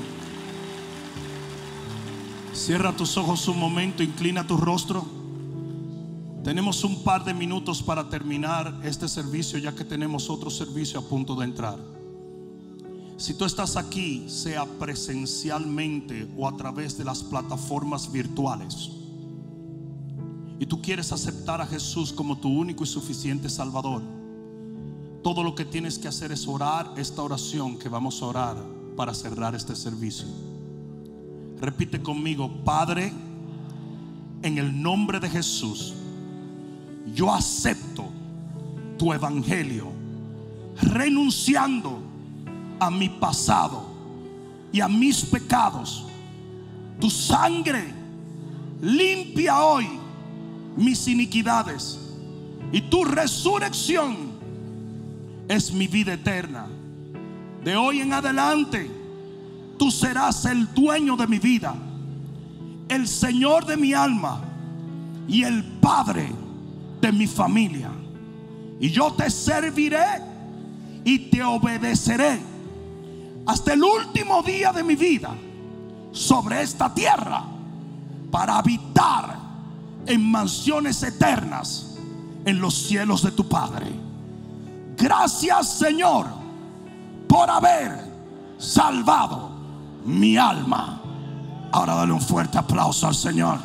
Cierra tus ojos un momento, inclina tu rostro. Tenemos un par de minutos para terminar este servicio, ya que tenemos otro servicio a punto de entrar. Si tú estás aquí, sea presencialmente o a través de las plataformas virtuales, y tú quieres aceptar a Jesús como tu único y suficiente Salvador, todo lo que tienes que hacer es orar esta oración que vamos a orar para cerrar este servicio. Repite conmigo: Padre, en el nombre de Jesús, yo acepto tu evangelio, renunciando a mi pasado y a mis pecados. Tu sangre limpia hoy mis iniquidades, y tu resurrección es mi vida eterna. De hoy en adelante tú serás el dueño de mi vida, el Señor de mi alma y el Padre de mi familia. Y yo te serviré y te obedeceré hasta el último día de mi vida sobre esta tierra, para habitar en mansiones eternas en los cielos de tu Padre. Gracias, Señor, por haber salvado mi alma. Ahora dale un fuerte aplauso al Señor.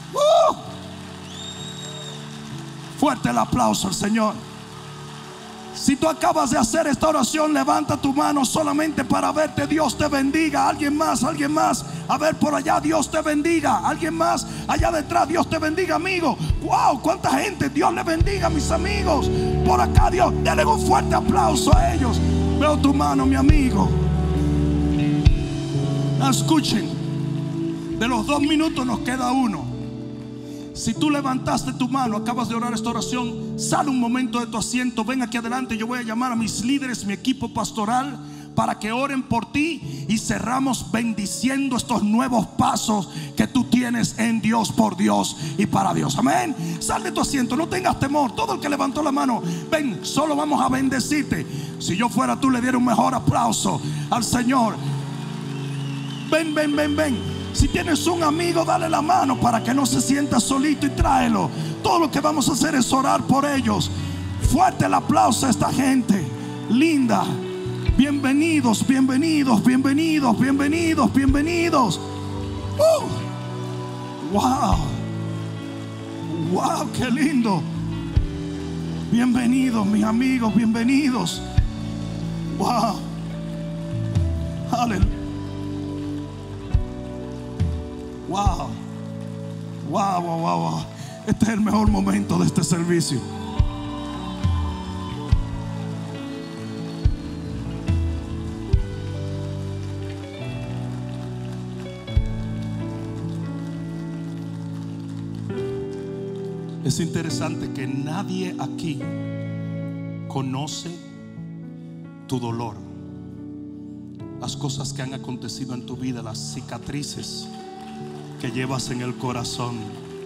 Fuerte el aplauso al Señor. Si tú acabas de hacer esta oración, levanta tu mano solamente para verte. Dios te bendiga. Alguien más, alguien más. A ver, por allá, Dios te bendiga. Alguien más, allá detrás, Dios te bendiga, amigo. Wow, cuánta gente. Dios le bendiga, mis amigos. Por acá, Dios, denle un fuerte aplauso a ellos. Veo tu mano, mi amigo. Escuchen, de los 2 minutos nos queda 1. Si tú levantaste tu mano, acabas de orar esta oración, sale un momento de tu asiento, ven aquí adelante. Yo voy a llamar a mis líderes, mi equipo pastoral, para que oren por ti, y cerramos bendiciendo estos nuevos pasos que tú tienes en Dios, por Dios y para Dios. Amén. Sal de tu asiento, no tengas temor. Todo el que levantó la mano, ven, solo vamos a bendecirte. Si yo fuera tú, le diera un mejor aplauso al Señor. Ven, ven, ven, ven. Si tienes un amigo, dale la mano para que no se sienta solito y tráelo. Todo lo que vamos a hacer es orar por ellos. Fuerte el aplauso a esta gente linda. Bienvenidos, bienvenidos, bienvenidos, bienvenidos, bienvenidos. Wow, wow, qué lindo. Bienvenidos, mis amigos, bienvenidos. Wow, aleluya. Wow, wow, wow, wow, wow. Este es el mejor momento de este servicio. Es interesante que nadie aquí conoce tu dolor, las cosas que han acontecido en tu vida, las cicatrices que llevas en el corazón.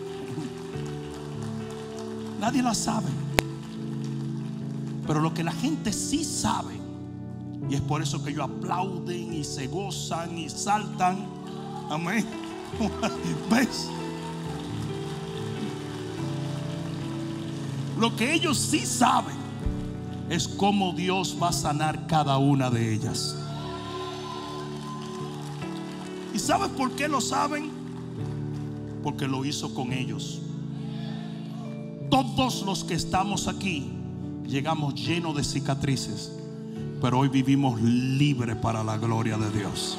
Nadie la sabe. Pero lo que la gente sí sabe, y es por eso que ellos aplauden y se gozan y saltan. Amén. ¿Ves? Lo que ellos sí saben es cómo Dios va a sanar cada una de ellas. ¿Y sabes por qué lo saben? Porque lo hizo con ellos. Todos los que estamos aquí llegamos llenos de cicatrices, pero hoy vivimos libres para la gloria de Dios.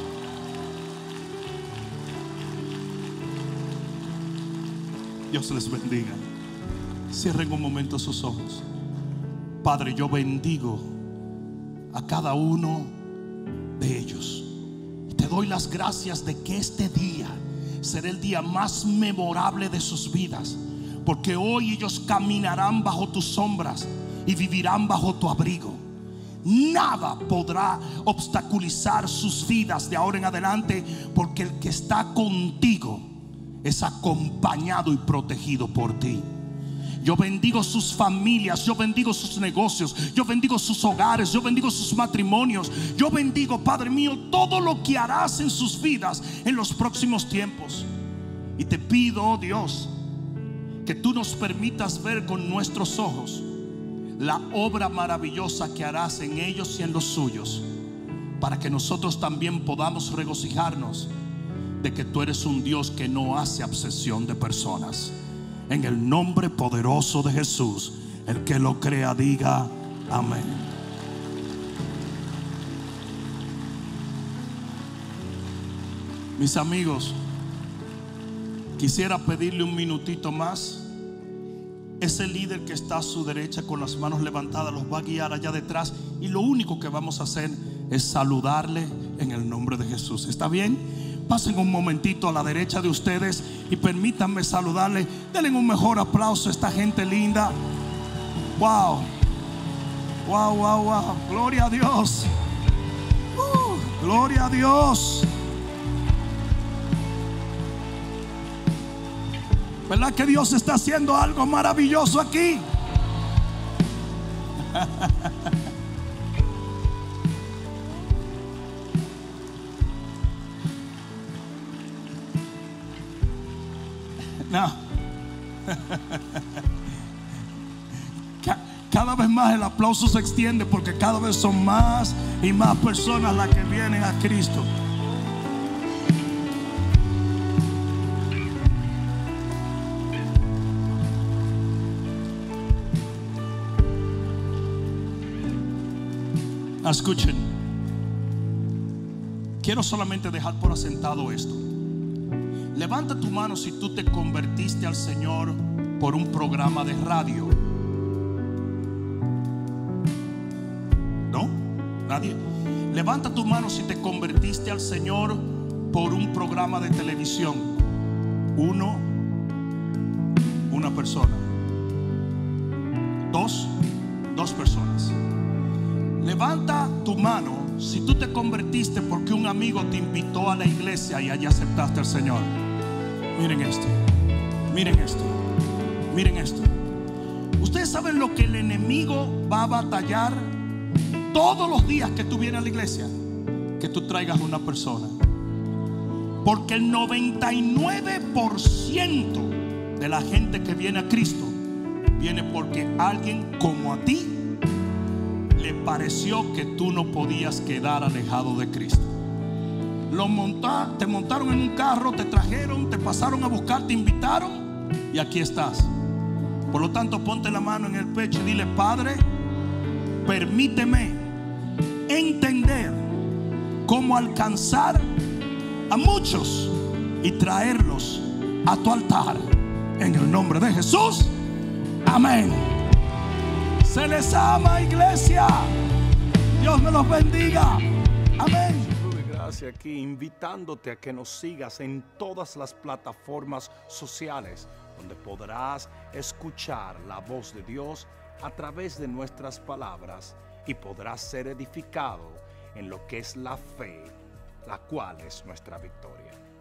Dios les bendiga. Cierren un momento sus ojos. Padre, yo bendigo a cada uno de ellos. Te doy las gracias de que este día será el día más memorable de sus vidas, porque hoy ellos caminarán bajo tus sombras y vivirán bajo tu abrigo. Nada podrá obstaculizar sus vidas de ahora en adelante, porque el que está contigo es acompañado y protegido por ti. Yo bendigo sus familias, yo bendigo sus negocios, yo bendigo sus hogares, yo bendigo sus matrimonios. Yo bendigo, Padre mío, todo lo que harás en sus vidas en los próximos tiempos. Y te pido, oh Dios, que tú nos permitas ver con nuestros ojos la obra maravillosa que harás en ellos y en los suyos, para que nosotros también podamos regocijarnos de que tú eres un Dios que no hace acepción de personas. En el nombre poderoso de Jesús, el que lo crea diga amén. Mis amigos, quisiera pedirle un minutito más. Ese líder que está a su derecha con las manos levantadas los va a guiar allá detrás, y lo único que vamos a hacer es saludarle en el nombre de Jesús. ¿Está bien? Pasen un momentito a la derecha de ustedes y permítanme saludarle. Denle un mejor aplauso a esta gente linda. Wow, wow, wow, wow. Gloria a Dios. Gloria a Dios. ¿Verdad que Dios está haciendo algo maravilloso aquí? No. Cada vez más el aplauso se extiende, porque cada vez son más y más personas las que vienen a Cristo. Escuchen, quiero solamente dejar por asentado esto. Levanta tu mano si tú te convertiste al Señor por un programa de radio. ¿No? ¿Nadie? Levanta tu mano si te convertiste al Señor por un programa de televisión. Una persona. Dos personas. Levanta tu mano si tú te convertiste porque un amigo te invitó a la iglesia y allí aceptaste al Señor. Miren esto. Miren esto. Miren esto. Ustedes saben lo que el enemigo va a batallar todos los días que tú vienes a la iglesia: que tú traigas una persona. Porque el 99% de la gente que viene a Cristo viene porque alguien como a ti le pareció que tú no podías quedar alejado de Cristo. Te montaron en un carro, te trajeron, te pasaron a buscar, te invitaron y aquí estás. Por lo tanto, ponte la mano en el pecho y dile: Padre, permíteme entender cómo alcanzar a muchos y traerlos a tu altar, en el nombre de Jesús. Amén. Se les ama, iglesia. Dios me los bendiga. Amén. Gracias, aquí invitándote a que nos sigas en todas las plataformas sociales, donde podrás escuchar la voz de Dios a través de nuestras palabras y podrás ser edificado en lo que es la fe, la cual es nuestra victoria.